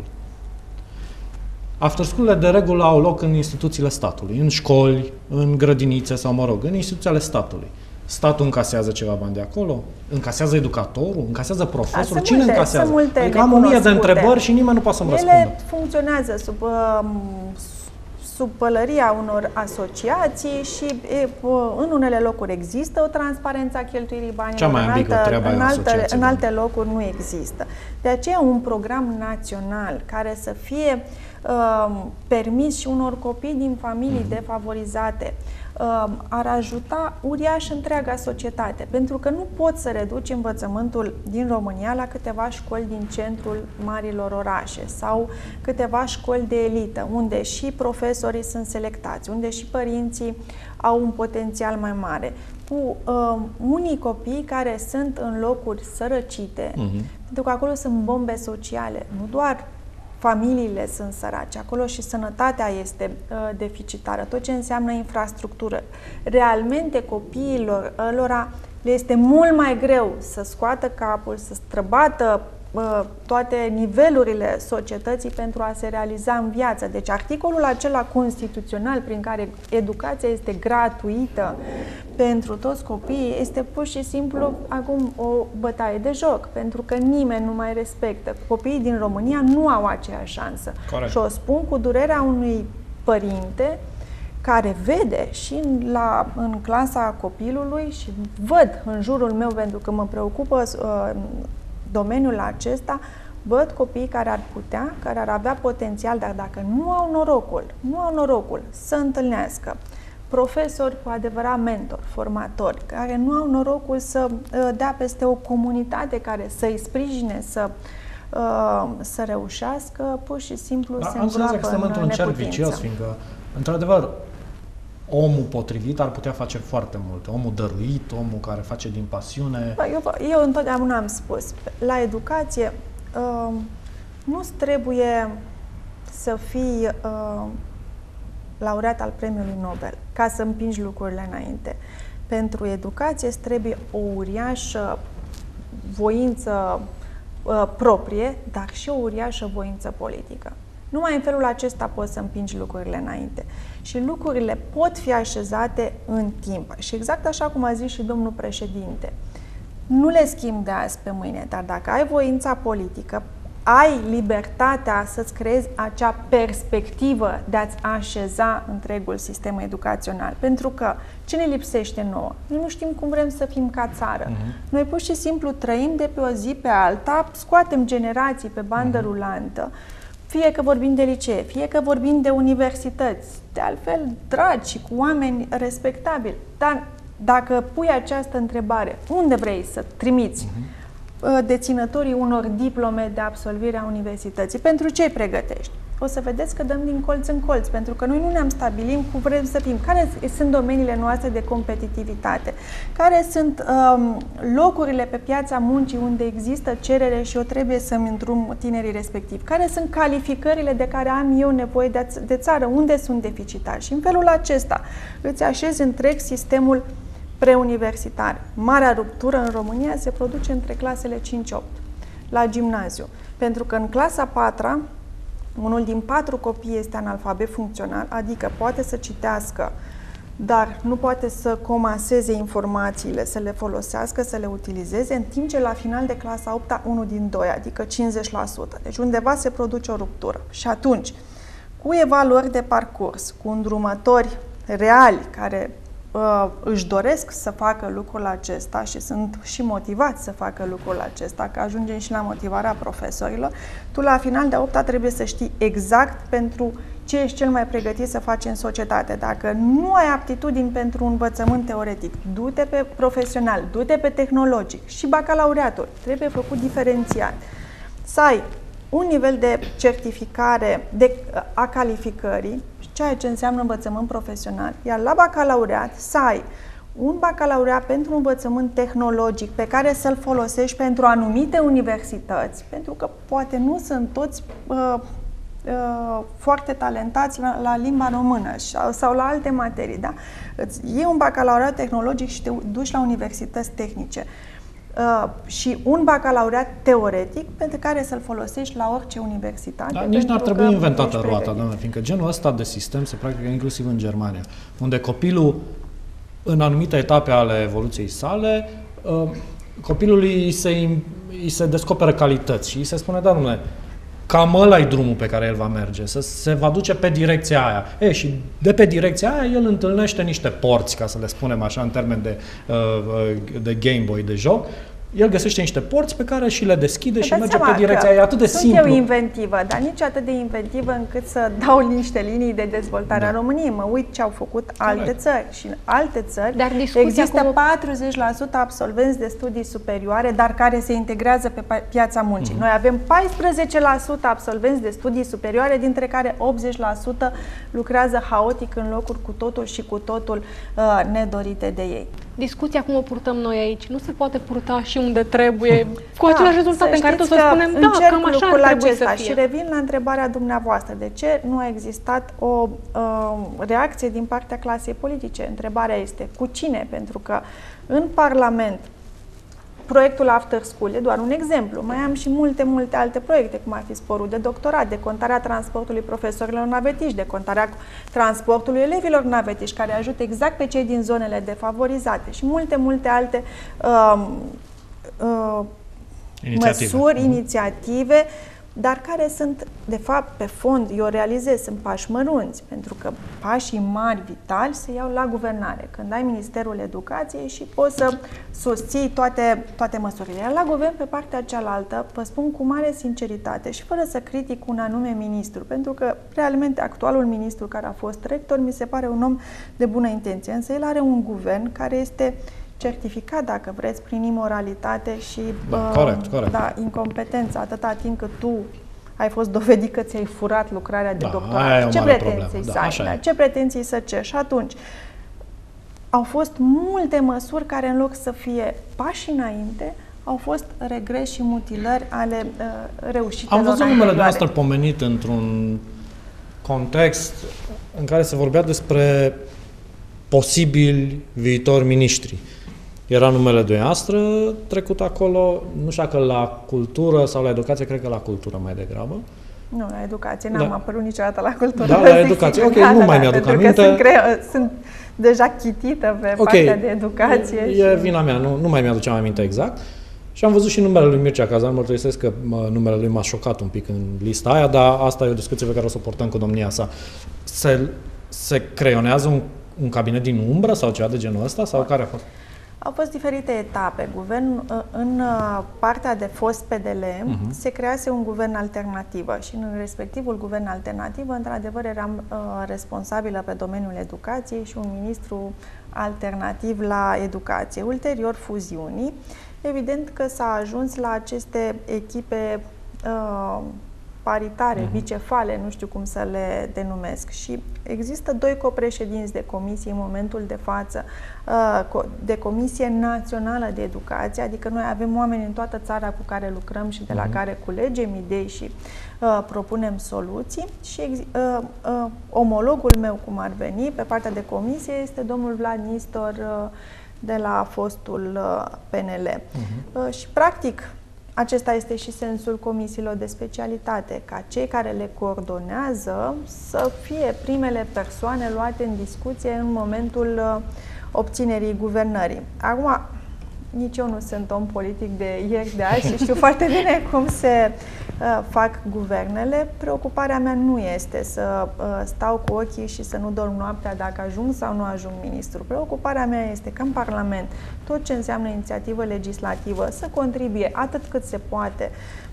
After school-urile de regulă au loc în instituțiile statului, în școli, în grădinițe sau, mă rog, în instituțiile statului. Statul încasează ceva bani de acolo? Încasează educatorul? Încasează profesorul? Cine încasează? Adică am 1000 de întrebări și nimeni nu poate să-mi răspundă. Ele funcționează sub pălăria unor asociații și în unele locuri există o transparență a cheltuirii banilor, în alte locuri nu există. De aceea un program național care să fie permis și unor copii din familii defavorizate ar ajuta uriaș întreaga societate, pentru că nu poți să reduci învățământul din România la câteva școli din centrul marilor orașe sau câteva școli de elită, unde și profesorii sunt selectați, unde și părinții au un potențial mai mare, cu unii copii care sunt în locuri sărăcite, pentru că acolo sunt bombe sociale, nu doar familiile sunt sărace, acolo și sănătatea este deficitară, tot ce înseamnă infrastructură. Realmente copiilor lor le este mult mai greu să scoată capul, să străbată toate nivelurile societății pentru a se realiza în viață. Deci articolul acela constituțional prin care educația este gratuită pentru toți copiii este pur și simplu acum o bătaie de joc, pentru că nimeni nu mai respectă. Copiii din România nu au aceeași șansă. Corect. Și o spun cu durerea unui părinte care vede și în clasa copilului și văd în jurul meu, pentru că mă preocupă domeniul acesta, văd copii care ar putea, care ar avea potențial, dar dacă nu au norocul să întâlnească profesori cu adevărat mentori, formatori, care nu au norocul să dea peste o comunitate care să-i sprijine, să reușească, pur și simplu se îngroapă în un cerc vicios, fiindcă, într-adevăr, omul potrivit ar putea face foarte multe. Omul dăruit, omul care face din pasiune. Eu întotdeauna am spus, la educație nu-ți trebuie să fii laureat al premiului Nobel ca să împingi lucrurile înainte. Pentru educație îți trebuie o uriașă voință proprie, dar și o uriașă voință politică. Numai în felul acesta poți să împingi lucrurile înainte. Și lucrurile pot fi așezate în timp. Și exact așa cum a zis și domnul președinte, nu le schimbi de azi pe mâine, dar dacă ai voința politică, ai libertatea să-ți creezi acea perspectivă de a-ți așeza întregul sistem educațional. Pentru că ce ne lipsește nouă? Noi nu știm cum vrem să fim ca țară. Noi pur și simplu trăim de pe o zi pe alta, scoatem generații pe bandă rulantă, fie că vorbim de licee, fie că vorbim de universități, de altfel dragi și cu oameni respectabili. Dar dacă pui această întrebare, unde vrei să trimiți deținătorii unor diplome de absolvire a universității? Pentru ce îi pregătești? O să vedeți că dăm din colț în colț, pentru că noi nu ne-am stabilit cum vrem să fim. Care sunt domeniile noastre de competitivitate? Care sunt locurile pe piața muncii unde există cerere și eu trebuie să-mi îndrum tinerii respectivi? Care sunt calificările de care am eu nevoie de țară? Unde sunt deficitari? Și în felul acesta îți așezi întreg sistemul preuniversitar. Marea ruptură în România se produce între clasele 5-8 la gimnaziu. Pentru că în clasa 4-a, unul din 4 copii este analfabet funcțional, adică poate să citească, dar nu poate să comaseze informațiile, să le folosească, să le utilizeze, în timp ce la final de clasa 8-a, unul din 2, adică 50%. Deci undeva se produce o ruptură. Și atunci, cu evaluări de parcurs, cu îndrumători reali care își doresc să facă lucrul acesta și sunt și motivați să facă lucrul acesta, că ajungem și la motivarea profesorilor, tu la final de 8-a trebuie să știi exact pentru ce ești cel mai pregătit să faci în societate. Dacă nu ai aptitudini pentru un învățământ teoretic, du-te pe profesional, du-te pe tehnologic și bacalaureatul. Trebuie făcut diferențiat. Să ai un nivel de certificare a calificării, ceea ce înseamnă învățământ profesional, iar la bacalaureat să ai un bacalaureat pentru învățământ tehnologic pe care să-l folosești pentru anumite universități, pentru că poate nu sunt toți foarte talentați la limba română sau la alte materii. Da? Îți iei un bacalaureat tehnologic și te duci la universități tehnice. Și un bacalaureat teoretic pentru care să-l folosești la orice universitate. Dar nici n-ar trebui inventată roata, doamne, fiindcă genul ăsta de sistem se practică inclusiv în Germania, unde copilul, în anumite etape ale evoluției sale, copilului îi se descoperă calități și îi se spune, da, domnule, cam ăla-i drumul pe care el va merge, se va duce pe direcția aia. Și de pe direcția aia el întâlnește niște porți, ca să le spunem așa în termen de Game Boy, de joc. El găsește niște porți pe care și le deschide și merge pe direcția aia. E atât de simplu. Sunt eu inventivă, dar nici atât de inventivă încât să dau niște linii de dezvoltare a României. Mă uit ce au făcut alte țări. Și în alte țări există 40% absolvenți de studii superioare, dar care se integrează pe piața muncii. Noi avem 14% absolvenți de studii superioare, dintre care 80% lucrează haotic în locuri cu totul și cu totul nedorite de ei. Discuția cum o purtăm noi aici nu se poate purta și unde trebuie, cu același rezultat în care tot să spunem, da, cam așa ar trebui să fie. Și revin la întrebarea dumneavoastră, de ce nu a existat o reacție din partea clasei politice? Întrebarea este, cu cine? Pentru că în Parlament, proiectul After School e doar un exemplu. Mai am și multe alte proiecte, cum ar fi sporul de doctorat, decontarea transportului profesorilor navetiști, decontarea transportului elevilor navetiști, care ajută exact pe cei din zonele defavorizate și multe alte măsuri, inițiative, dar care sunt, de fapt, pe fond, eu realizez, sunt pași mărunți, pentru că pașii mari, vitali, se iau la guvernare, când ai Ministerul Educației și poți să susții toate măsurile. Iar la guvern, pe partea cealaltă, vă spun cu mare sinceritate și fără să critic un anume ministru, pentru că, realmente, actualul ministru care a fost rector, mi se pare un om de bună intenție, însă el are un guvern care este certificat, dacă vreți, prin imoralitate și corect. Da, incompetență, atâta timp cât tu ai fost dovedit că ți-ai furat lucrarea de doctorat. Ce pretenții să ai? Ce pretenții să ceri? Și atunci au fost multe măsuri care, în loc să fie pași înainte, au fost regres și mutilări ale reușitelor. Am văzut numele dumneavoastră pomenit într-un context în care se vorbea despre posibili viitori miniștri. Era numele dumneavoastră trecut acolo, nu știu dacă la cultură sau la educație, cred că la cultură mai degrabă. Nu, la educație, n-am apărut niciodată la cultură. Da, la educație, ok, nu mai mi-aduc aminte. Sunt deja chitită pe partea de educație. E vina mea, nu mai mi-aduceam aminte exact. Și am văzut și numele lui Mircea Cazan, mărturisesc că numele lui m-a șocat un pic în lista aia, dar asta e o discuție pe care o să o portăm cu domnia sa. Se creionează un cabinet din umbră sau ceva de genul ăsta? Sau care a fost? Au fost diferite etape. În partea de fost PDL se crease un guvern alternativă și în respectivul guvern alternativ, într-adevăr, eram responsabilă pe domeniul educației și un ministru alternativ la educație. Ulterior fuziunii, evident că s-a ajuns la aceste echipe paritare, bicefale, nu știu cum să le denumesc. Și există 2 copreședinți de comisie în momentul de față, de Comisie Națională de Educație, adică noi avem oameni în toată țara cu care lucrăm și de la care culegem idei și propunem soluții. Și omologul meu, cum ar veni, pe partea de comisie, este domnul Vlad Nistor de la fostul PNL. Și, practic, acesta este și sensul comisiilor de specialitate, ca cei care le coordonează să fie primele persoane luate în discuție în momentul obținerii guvernării. Acum, nici eu nu sunt om politic de ieri, de azi și știu foarte bine cum se fac guvernele. Preocuparea mea nu este să stau cu ochii și să nu dorm noaptea dacă ajung sau nu ajung ministru. Preocuparea mea este că în Parlament tot ce înseamnă inițiativă legislativă să contribuie atât cât se poate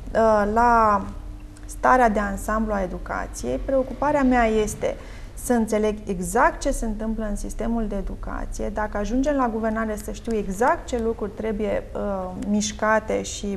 la starea de ansamblu a educației. Preocuparea mea este să înțeleg exact ce se întâmplă în sistemul de educație, dacă ajungem la guvernare să știu exact ce lucruri trebuie mișcate și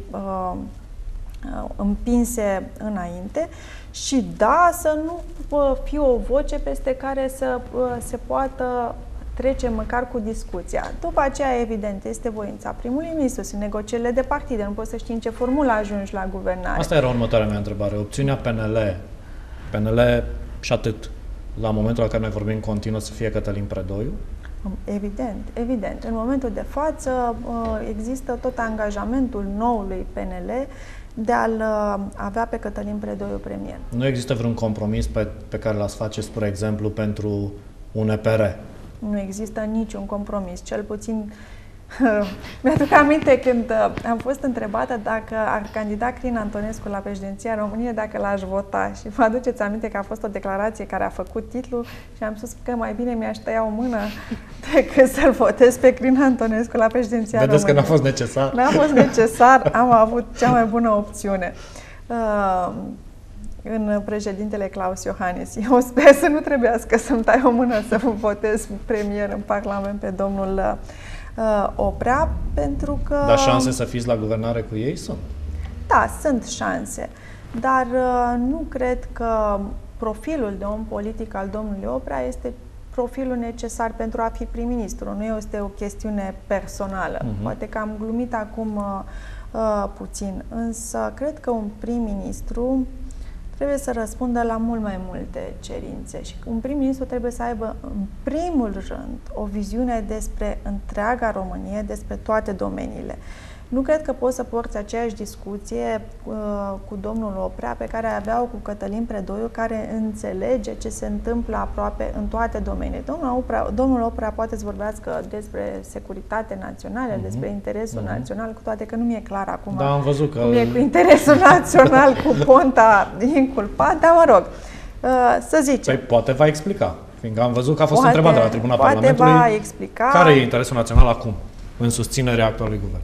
împinse înainte și da, să nu fie o voce peste care să se poată trece măcar cu discuția. După aceea, evident, este voința primului ministru, sunt negocierile de partide, nu poți să știi în ce formulă ajungi la guvernare. Asta era următoarea mea întrebare. Opțiunea PNL și atât, la momentul la care noi vorbim, continuă să fie Cătălin Predoiu? Evident, evident. În momentul de față există tot angajamentul noului PNL de a-l avea pe Cătălin Predoiu premier. Nu există vreun compromis pe care l-ați face, spre exemplu, pentru UNPR? Nu există niciun compromis, cel puțin mi-aduc aminte când am fost întrebată dacă ar candida Crin Antonescu la președinția României, dacă l-aș vota. Și vă aduceți aminte că a fost o declarație care a făcut titlul și am spus că mai bine mi-aș tăia o mână decât să-l votez pe Crin Antonescu la președinția României. Vedeți că n-a fost necesar. N-a fost necesar, am avut cea mai bună opțiune. În președintele Klaus Iohannis. Eu sper să nu trebuiască să-mi tai o mână să votez premier în Parlament pe domnul Oprea, pentru că... Dar șanse să fiți la guvernare cu ei sunt? Da, sunt șanse, dar nu cred că profilul de om politic al domnului Oprea este profilul necesar pentru a fi prim-ministru. Nu este o chestiune personală. Poate că am glumit acum puțin, însă cred că un prim-ministru trebuie să răspundă la mult mai multe cerințe și un prim-ministru trebuie să aibă în primul rând o viziune despre întreaga Românie, despre toate domeniile. Nu cred că poți să porți aceeași discuție cu domnul Oprea pe care aveau cu Cătălin Predoiu, care înțelege ce se întâmplă aproape în toate domeniile. Domnul Oprea poate să vorbească despre securitate națională, despre interesul național, cu toate că nu mi-e clar acum am văzut că cum e cu interesul național, cu Ponta inculpat, dar mă rog, să zicem. Păi poate va explica, fiindcă am văzut că a fost întrebat de la Tribuna Parlamentului va explica care e interesul național acum, în susținerea actualului guvern.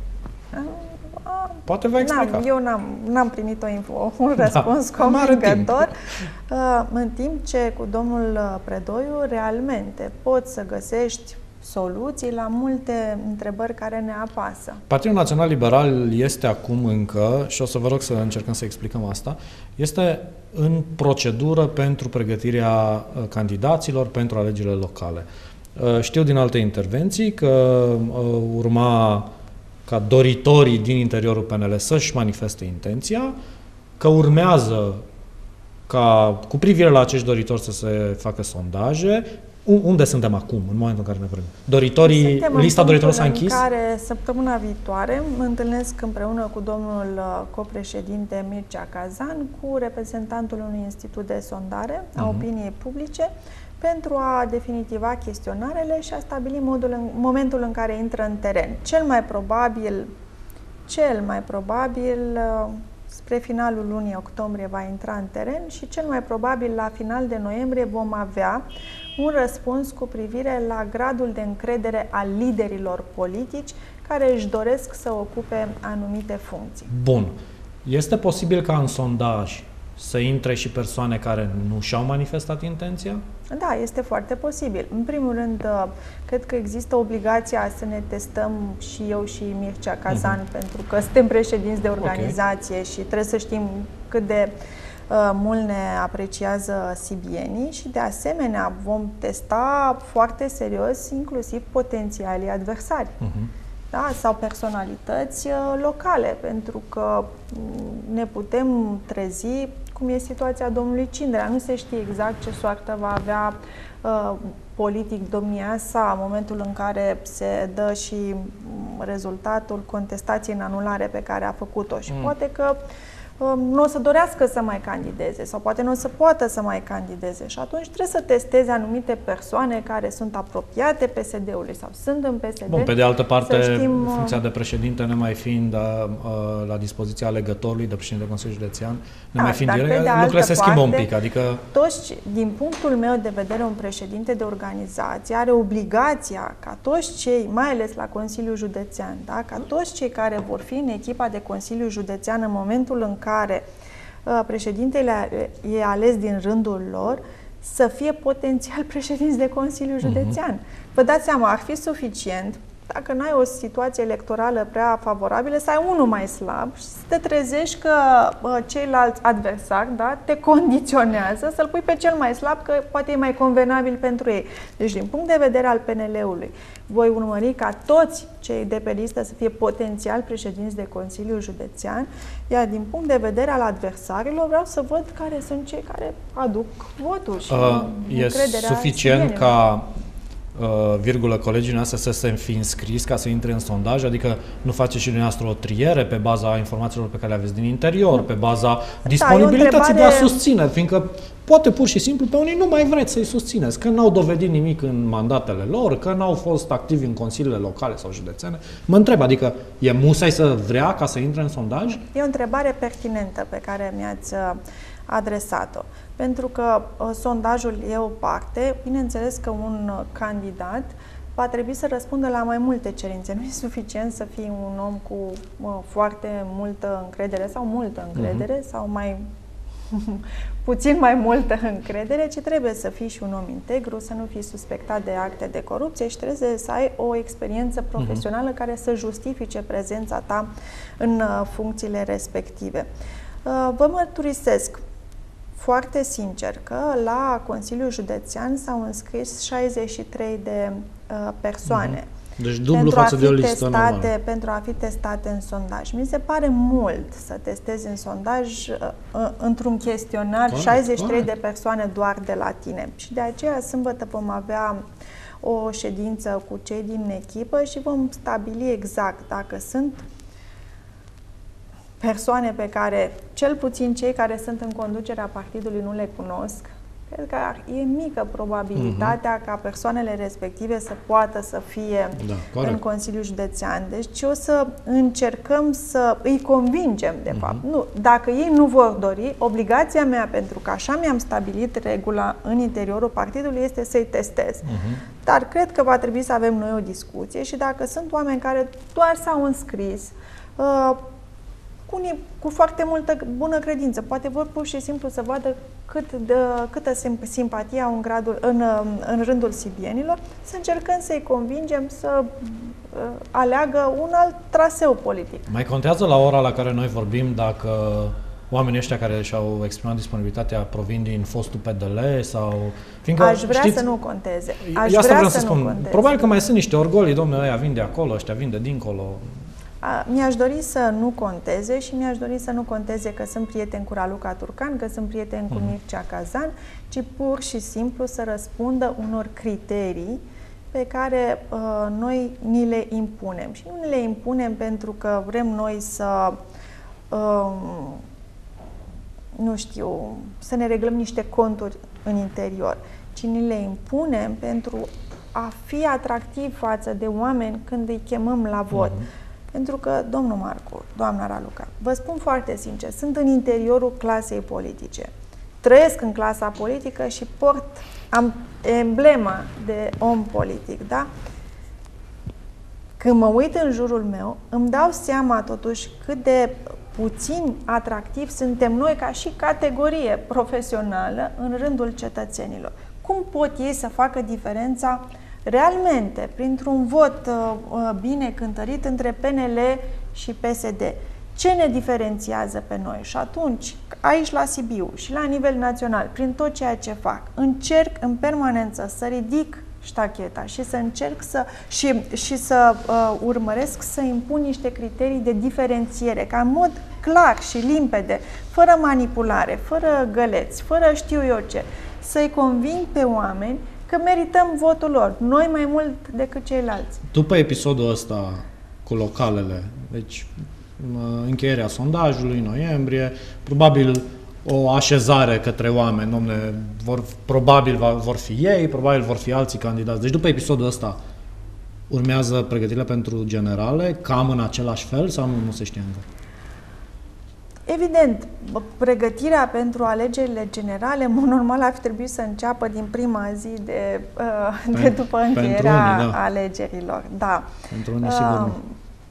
Poate va explica. Eu n-am primit un răspuns convingător, în timp ce cu domnul Predoiu realmente poți să găsești soluții la multe întrebări care ne apasă. Partidul Național Liberal este acum încă, și o să vă rog să încercăm să explicăm asta, este în procedură pentru pregătirea candidaților pentru alegerile locale. Știu din alte intervenții că urma ca doritorii din interiorul PNL să-și manifeste intenția, că urmează ca cu privire la acești doritori să se facă sondaje. Unde suntem acum, în momentul în care ne vorbim? Lista doritorilor s-a închis? În care săptămâna viitoare mă întâlnesc împreună cu domnul copreședinte Mircea Cazan, cu reprezentantul unui institut de sondare a opiniei publice, pentru a definitiva chestionarele și a stabili momentul în care intră în teren. Cel mai probabil spre finalul lunii octombrie va intra în teren și cel mai probabil la final de noiembrie vom avea un răspuns cu privire la gradul de încredere al liderilor politici care își doresc să ocupe anumite funcții. Bun. Este posibil ca în sondaj să intre și persoane care nu și-au manifestat intenția? Da, este foarte posibil. În primul rând, cred că există obligația să ne testăm și eu și Mircea Cazan, pentru că suntem președinți de organizație și trebuie să știm cât de mult ne apreciază sibienii și de asemenea vom testa foarte serios inclusiv potențialii adversari. Da? Sau personalități locale, pentru că ne putem trezi cum e situația domnului Cindrea. Nu se știe exact ce soartă va avea politic domnia sa în momentul în care se dă și rezultatul contestației în anulare pe care a făcut-o. Și poate că nu o să dorească să mai candideze sau poate nu o să poată să mai candideze și atunci trebuie să testeze anumite persoane care sunt apropiate PSD-ului sau sunt în PSD. Bun, pe de altă parte, funcția de președinte nemai fiind la dispoziția alegătorului, de președinte de Consiliul Județean, nemai fiind direct, lucrurile se schimbă un pic. Adică din punctul meu de vedere, un președinte de organizație are obligația ca toți cei, mai ales la Consiliul Județean, da, ca toți cei care vor fi în echipa de Consiliu Județean în momentul în care președintele e ales din rândul lor, să fie potențial președinți de Consiliu Județean. Vă dați seama, ar fi suficient dacă n-ai o situație electorală prea favorabilă, să ai unul mai slab și să te trezești că ceilalți adversari, da, te condiționează să-l pui pe cel mai slab, că poate e mai convenabil pentru ei. Deci, din punct de vedere al PNL-ului, voi urmări ca toți cei de pe listă să fie potențial președinți de Consiliul Județean, iar din punct de vedere al adversarilor vreau să văd care sunt cei care aduc votul și încrederea. E suficient ca virgulă, colegii noastre să se fi înscris ca să intre în sondaj, adică nu face și dumneavoastră o triere pe baza informațiilor pe care le aveți din interior, pe baza disponibilității de a susține, fiindcă poate pur și simplu pe unii nu mai vreți să-i susțineți, că n-au dovedit nimic în mandatele lor, că n-au fost activi în consiliile locale sau județene. Mă întreb, adică e musai să vrea ca să intre în sondaj? E o întrebare pertinentă pe care mi-ați adresat-o. Pentru că sondajul e o parte, bineînțeles că un candidat va trebui să răspundă la mai multe cerințe. Nu e suficient să fii un om cu foarte multă încredere sau multă încredere sau mai puțin mai multă încredere, ci trebuie să fii și un om integru, să nu fii suspectat de acte de corupție și trebuie să ai o experiență profesională care să justifice prezența ta în funcțiile respective. Vă mărturisesc foarte sincer că la Consiliul Județean s-au înscris 63 de persoane. Deci dublu față de o listă normală. Pentru a fi testate în sondaj. Mi se pare mult să testezi în sondaj într-un chestionar 63 de persoane doar de la tine. Și de aceea sâmbătă vom avea o ședință cu cei din echipă și vom stabili exact dacă sunt persoane pe care, cel puțin cei care sunt în conducerea partidului nu le cunosc. Cred că e mică probabilitatea ca persoanele respective să poată să fie în Consiliul Județean. Deci o să încercăm să îi convingem, de fapt. Nu, dacă ei nu vor dori, obligația mea, pentru că așa mi-am stabilit regula în interiorul partidului, este să-i testez. Dar cred că va trebui să avem noi o discuție și dacă sunt oameni care doar s-au înscris, cu foarte multă bună credință. Poate vor pur și simplu să vadă câtă simpatie au în rândul sibienilor, să încercăm să-i convingem să aleagă un alt traseu politic. Mai contează la ora la care noi vorbim dacă oamenii ăștia care și-au exprimat disponibilitatea provin din fostul PDL sau... Fiindcă, aș vrea să nu conteze. Aș vrea să nu conteze. Probabil că mai sunt niște orgolii, domnule, ăia vin de acolo, ăștia vin de dincolo. Mi-aș dori să nu conteze și mi-aș dori să nu conteze că sunt prieten cu Raluca Turcan, că sunt prieten cu Mircea Cazan, ci pur și simplu să răspundă unor criterii pe care noi ni le impunem. Și nu ni le impunem pentru că vrem noi să, nu știu, să ne reglăm niște conturi în interior, ci ni le impunem pentru a fi atractiv față de oameni când îi chemăm la vot. Pentru că, domnul Marcu, doamna Raluca, vă spun foarte sincer, sunt în interiorul clasei politice. Trăiesc în clasa politică și am emblema de om politic, da? Când mă uit în jurul meu, îmi dau seama totuși cât de puțin atractivi suntem noi ca și categorie profesională în rândul cetățenilor. Cum pot ei să facă diferența realmente, printr-un vot bine cântărit între PNL și PSD? Ce ne diferențiază pe noi? Și atunci, aici la Sibiu și la nivel național, prin tot ceea ce fac, încerc în permanență să ridic ștacheta și să încerc să urmăresc să impun niște criterii de diferențiere, ca în mod clar și limpede, fără manipulare, fără găleți, fără știu eu ce, să-i conving pe oameni că merităm votul lor, noi mai mult decât ceilalți. După episodul ăsta cu localele, deci încheierea sondajului, noiembrie, probabil o așezare către oameni, domne, probabil vor fi ei, probabil vor fi alții candidați. Deci după episodul ăsta urmează pregătirile pentru generale, cam în același fel sau nu se știe încă? Evident, pregătirea pentru alegerile generale, normal, ar fi trebuit să înceapă din prima zi de după încheierea alegerilor. Da. Pentru unii, sigur nu.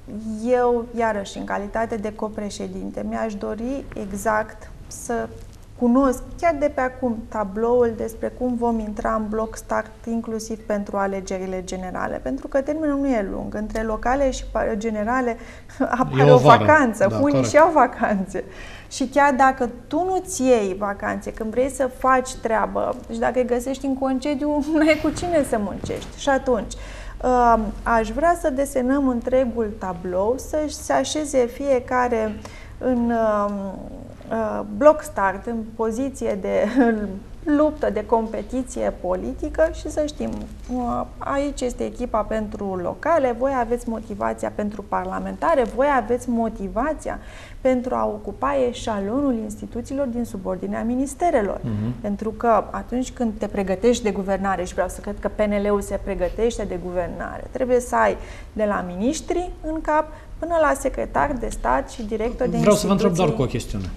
Eu, iarăși, în calitate de copreședinte, mi-aș dori exact să cunosc chiar de pe acum tabloul despre cum vom intra în bloc start inclusiv pentru alegerile generale, pentru că termenul nu e lung. Între locale și generale apare o vacanță, da, unii și au vacanțe. Și chiar dacă tu nu-ți iei vacanțe, când vrei să faci treabă, și dacă îi găsești în concediu, nu ai cu cine să muncești. Și atunci, aș vrea să desenăm întregul tablou, să se așeze fiecare în bloc start, în poziție de luptă, de competiție politică și să știm, aici este echipa pentru locale, voi aveți motivația pentru parlamentare, voi aveți motivația pentru a ocupa eșalonul instituțiilor din subordinea ministerelor. Pentru că atunci când te pregătești de guvernare, și vreau să cred că PNL-ul se pregătește de guvernare, trebuie să ai de la miniștri în cap până la secretar de stat și director de instituții. Vreau să vă întreb doar cu o chestiune.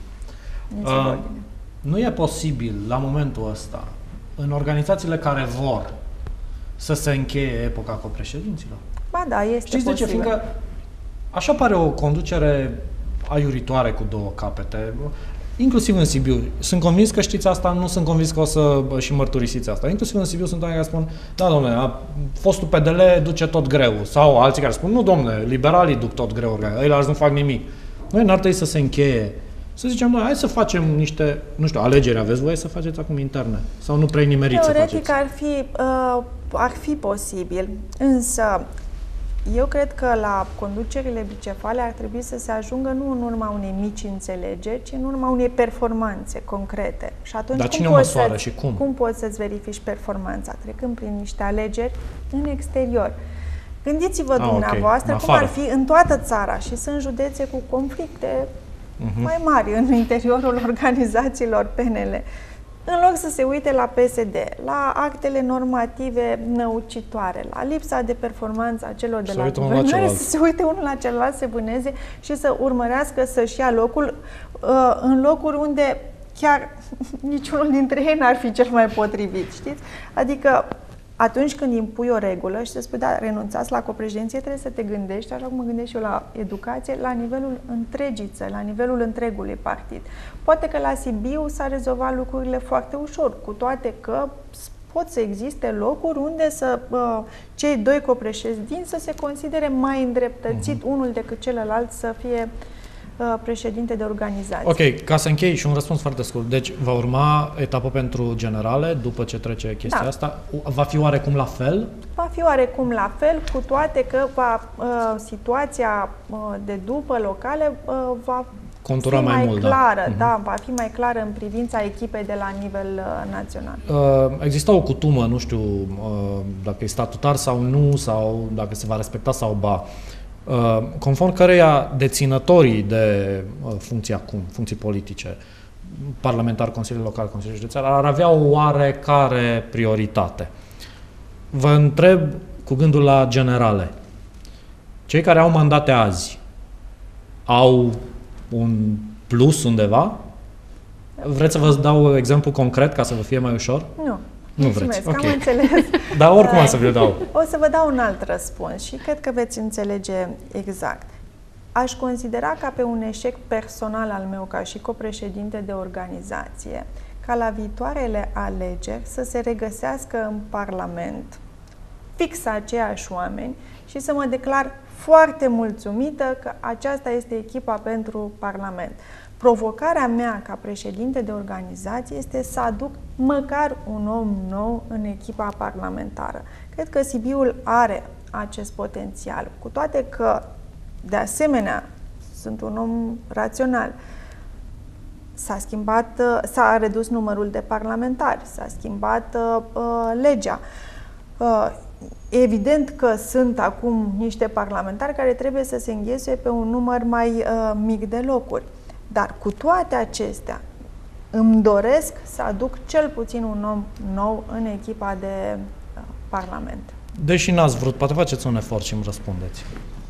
Nu e posibil, la momentul ăsta, în organizațiile care vor să se încheie epoca copreședinților? Ba da, este Știți posibil. de ce? Fiindcă așa pare o conducere aiuritoare cu două capete, inclusiv în Sibiu. Sunt convins că știți asta, nu sunt convins că o să și mărturisiți asta. Inclusiv în Sibiu sunt oameni care spun, da, domnule, fostul PDL duce tot greu. Sau alții care spun, nu, domnule, liberalii duc tot greu, ăilalți nu fac nimic. Noi n-ar trebui să se încheie. Să zicem, noi, hai să facem niște, nu știu, alegeri, aveți voie să faceți acum interne? Sau nu prea nimeriți să faceți? Teoretic ar fi posibil, însă eu cred că la conducerile bicefale ar trebui să se ajungă nu în urma unei mici înțelegeri, ci în urma unei performanțe concrete. Și atunci, dar cine o măsoară și cum? Cum poți să-ți verifici performanța? Trecând prin niște alegeri în exterior. Gândiți-vă dumneavoastră cum ar fi în toată țara și sunt județe cu conflicte mai mari în interiorul organizațiilor PNL. În loc să se uite la PSD, la actele normative năucitoare, la lipsa de performanță a celor de la guvernare, să se uite unul la celălalt, se vâneze și să urmărească să-și ia locul în locuri unde chiar niciunul dintre ei n-ar fi cel mai potrivit, știți? Adică atunci când impui o regulă și se spune, da, renunțați la copreședinție, trebuie să te gândești, așa cum mă gândesc și eu la educație, la nivelul întregii țări, la nivelul întregului partid. Poate că la Sibiu s-a rezolvat lucrurile foarte ușor, cu toate că pot să existe locuri unde cei doi copreședinți să se considere mai îndreptățit unul decât celălalt să fie președinte de organizație. Ok, ca să închei și un răspuns foarte scurt. Deci va urma etapă pentru generale după ce trece chestia asta? Va fi oarecum la fel? Va fi oarecum la fel, cu toate că situația de după locale va contura fi mai mult, clară, da, va fi mai clară în privința echipei de la nivel național. Exista o cutumă, nu știu dacă e statutar sau nu, sau dacă se va respecta sau ba, conform căreia deținătorii de funcții politice, parlamentar, Consiliul Local, Consiliul Județean, ar avea o oarecare prioritate. Vă întreb cu gândul la generale. Cei care au mandate azi au un plus undeva? Vreți să vă dau exemplu concret ca să vă fie mai ușor? Nu. Nu vreți. Okay. Am înțeles. Dar oricum am să vi-l dau. O să vă dau un alt răspuns și cred că veți înțelege exact. Aș considera ca pe un eșec personal al meu ca și copreședinte de organizație, ca la viitoarele alegeri să se regăsească în Parlament fix aceiași oameni și să mă declar foarte mulțumită că aceasta este echipa pentru Parlament. Provocarea mea ca președinte de organizație este să aduc măcar un om nou în echipa parlamentară. Cred că Sibiul are acest potențial, cu toate că, de asemenea, sunt un om rațional. S-a redus numărul de parlamentari, s-a schimbat legea. Evident că sunt acum niște parlamentari care trebuie să se înghesuie pe un număr mai mic de locuri. Dar cu toate acestea, îmi doresc să aduc cel puțin un om nou în echipa de Parlament. Deși n-ați vrut, poate faceți un efort și îmi răspundeți.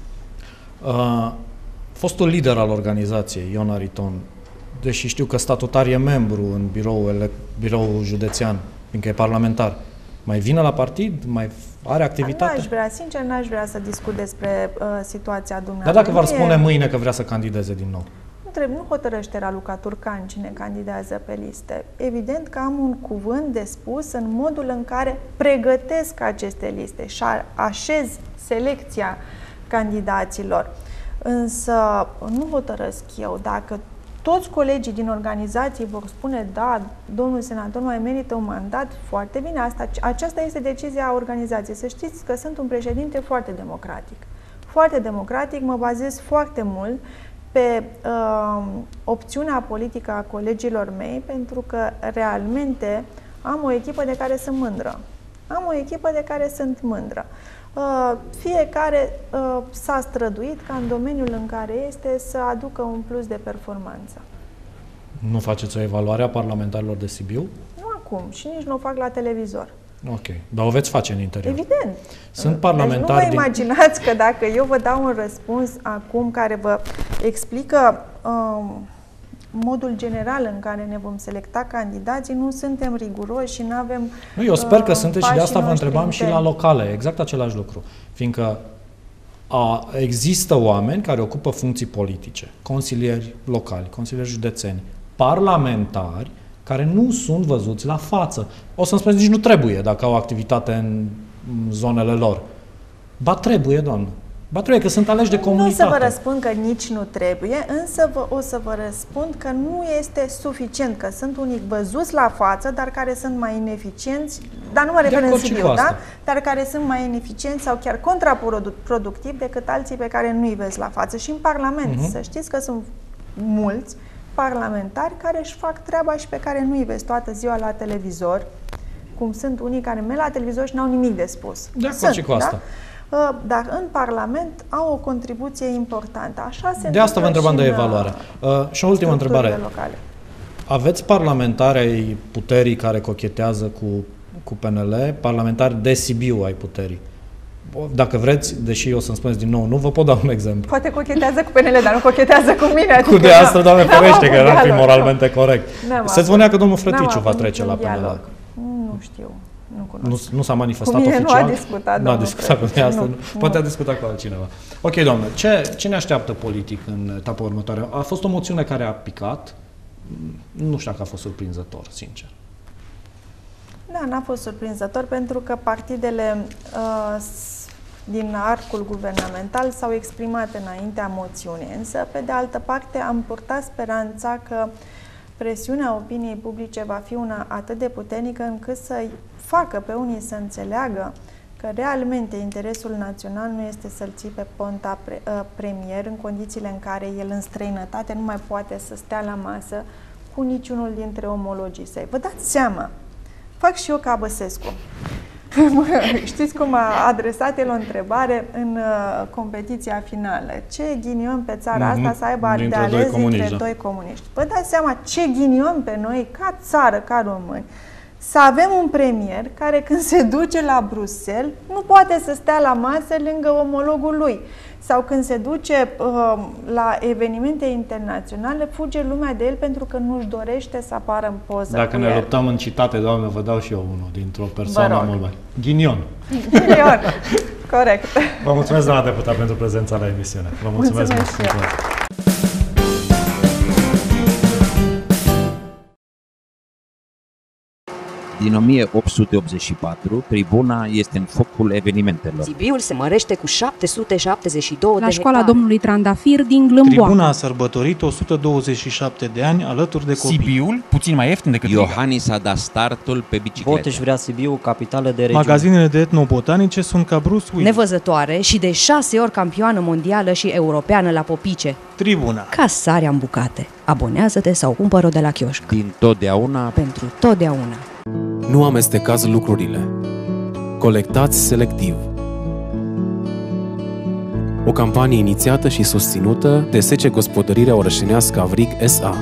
Fostul lider al organizației, Ion Ariton, deși știu că statutar e membru în biroul județean, fiindcă e parlamentar, mai vine la partid? Mai are activitate? N-aș vrea să discut despre situația dumneavoastră. Dar dacă v-ar spune mâine că vrea să candideze din nou? nu hotărăște Raluca Turcan cine candidează pe liste. Evident că am un cuvânt de spus în modul în care pregătesc aceste liste și așez selecția candidaților. Însă nu hotărăsc eu. Dacă toți colegii din organizații vor spune da, domnul senator mai merită un mandat, foarte bine, aceasta este decizia organizației. Să știți că sunt un președinte foarte democratic. Foarte democratic, mă bazez foarte mult pe opțiunea politică a colegilor mei, pentru că realmente am o echipă de care sunt mândră. Fiecare s-a străduit ca în domeniul în care este să aducă un plus de performanță. Nu faceți o evaluare a parlamentarilor de Sibiu? Nu acum și nici nu o fac la televizor. Ok, dar o veți face în interior. Evident. Sunt parlamentari. Deci nu vă imaginați că dacă eu vă dau un răspuns acum care vă explică modul general în care ne vom selecta candidații, nu suntem riguroși și nu avem. Nu, eu sper că sunteți și de asta vă întrebam și la locale, exact același lucru. Fiindcă există oameni care ocupă funcții politice, consilieri locali, consilieri județeni, parlamentari, care nu sunt văzuți la față. O să-mi spuneți, nici nu trebuie dacă au activitate în zonele lor. Ba trebuie, doamnă. Ba trebuie, că sunt aleși de comunitate. Nu o să vă răspund că nici nu trebuie, însă o să vă răspund că nu este suficient, că sunt unii văzuți la față, dar care sunt mai ineficienți, dar nu mă refer în Sibiu, da? Dar care sunt mai ineficienți sau chiar contraproductivi decât alții pe care nu-i vezi la față. Și în Parlament, să știți că sunt mulți parlamentari care își fac treaba și pe care nu-i vezi toată ziua la televizor, cum sunt unii care merg la televizor și n-au nimic de spus. De acord și cu asta. Da? Dar în Parlament au o contribuție importantă. Așa se de asta vă întrebam de evaluare. Și o ultimă întrebare. Locale. Aveți parlamentari ai puterii care cochetează cu PNL, parlamentari de Sibiu ai puterii? Dacă vreți, deși o să-mi spuneți din nou, nu vă pot da un exemplu. Poate cochetează cu PNL, dar nu cochetează cu mine. Cu de asta, Doamne ferește, că n-ar fi moralmente corect. Se spunea că domnul Frăticiu va trece la PNL. Nu știu. Nu cunosc. Nu s-a manifestat oficial? Nu a discutat, nu a discutat cu mine asta. Poate a discutat cu altcineva. Ok, doamnă, ce ne așteaptă politic în etapa următoare? A fost o moțiune care a picat. Nu știu dacă a fost surprinzător, sincer. Da, n-a fost surprinzător pentru că partidele din arcul guvernamental s-au exprimat înaintea moțiunii. Însă, pe de altă parte, am purtat speranța că presiunea opiniei publice va fi una atât de puternică încât să-i facă pe unii să înțeleagă că realmente interesul național nu este să-l ții pe Ponta premier în condițiile în care el în străinătate nu mai poate să stea la masă cu niciunul dintre omologii săi. Vă dați seama, fac și eu ca Băsescu. Știți cum a adresat el o întrebare în competiția finală? Ce ghinion pe țara asta să aibă de ales dintre doi comuniști? Vă dați seama ce ghinion pe noi, ca țară, ca români, să avem un premier care când se duce la Bruxelles nu poate să stea la masă lângă omologul lui. Sau când se duce la evenimente internaționale, fuge lumea de el pentru că nu-și dorește să apară în poză. Dacă ne luptăm în citate, Doamne, vă dau și eu unul dintr-o persoană mult mai. Ghinion. Ghinion, corect. Vă mulțumesc, doamna deputat, pentru prezența la emisiune. Vă mulțumesc mult. Din 1884, tribuna este în focul evenimentelor. Sibiul se mărește cu 772 la școala domnului Trandafir din Glâmboa. Tribuna a sărbătorit 127 de ani alături de copii. Sibiul, puțin mai ieftin decât Iohannis a dat startul pe bicicletă. Boteș vrea Sibiu, capitală de regiune. Magazinele de etnobotanice sunt ca Bruce Willis. Nevăzătoare și de 6 ori campioană mondială și europeană la popice. Tribuna. Ca sarea în bucate. Abonează-te sau cumpără-o de la chioșc. Din totdeauna. Pentru totdeauna. Nu amestecați lucrurile. Colectați selectiv. O campanie inițiată și susținută de SC Gospodărirea Orășenească Avrig S.A.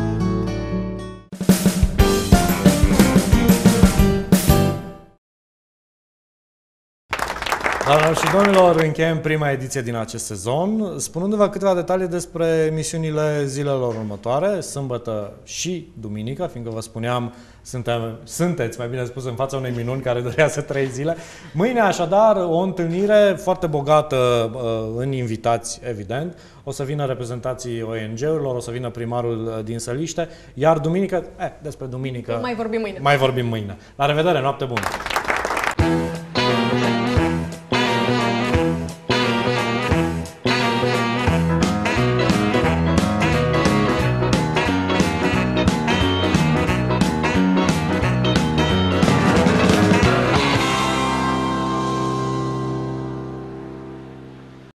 Doamnelor și domnilor, încheiem prima ediție din acest sezon, spunându-vă câteva detalii despre emisiunile zilelor următoare, sâmbătă și duminică, fiindcă vă spuneam, sunteți, mai bine spus, în fața unei minuni care durează 3 zile. Mâine, așadar, o întâlnire foarte bogată în invitați, evident. O să vină reprezentanții ONG-urilor, o să vină primarul din Săliște, iar duminică, despre duminică... Mai vorbim mâine. Mai vorbim mâine. La revedere, noapte bună!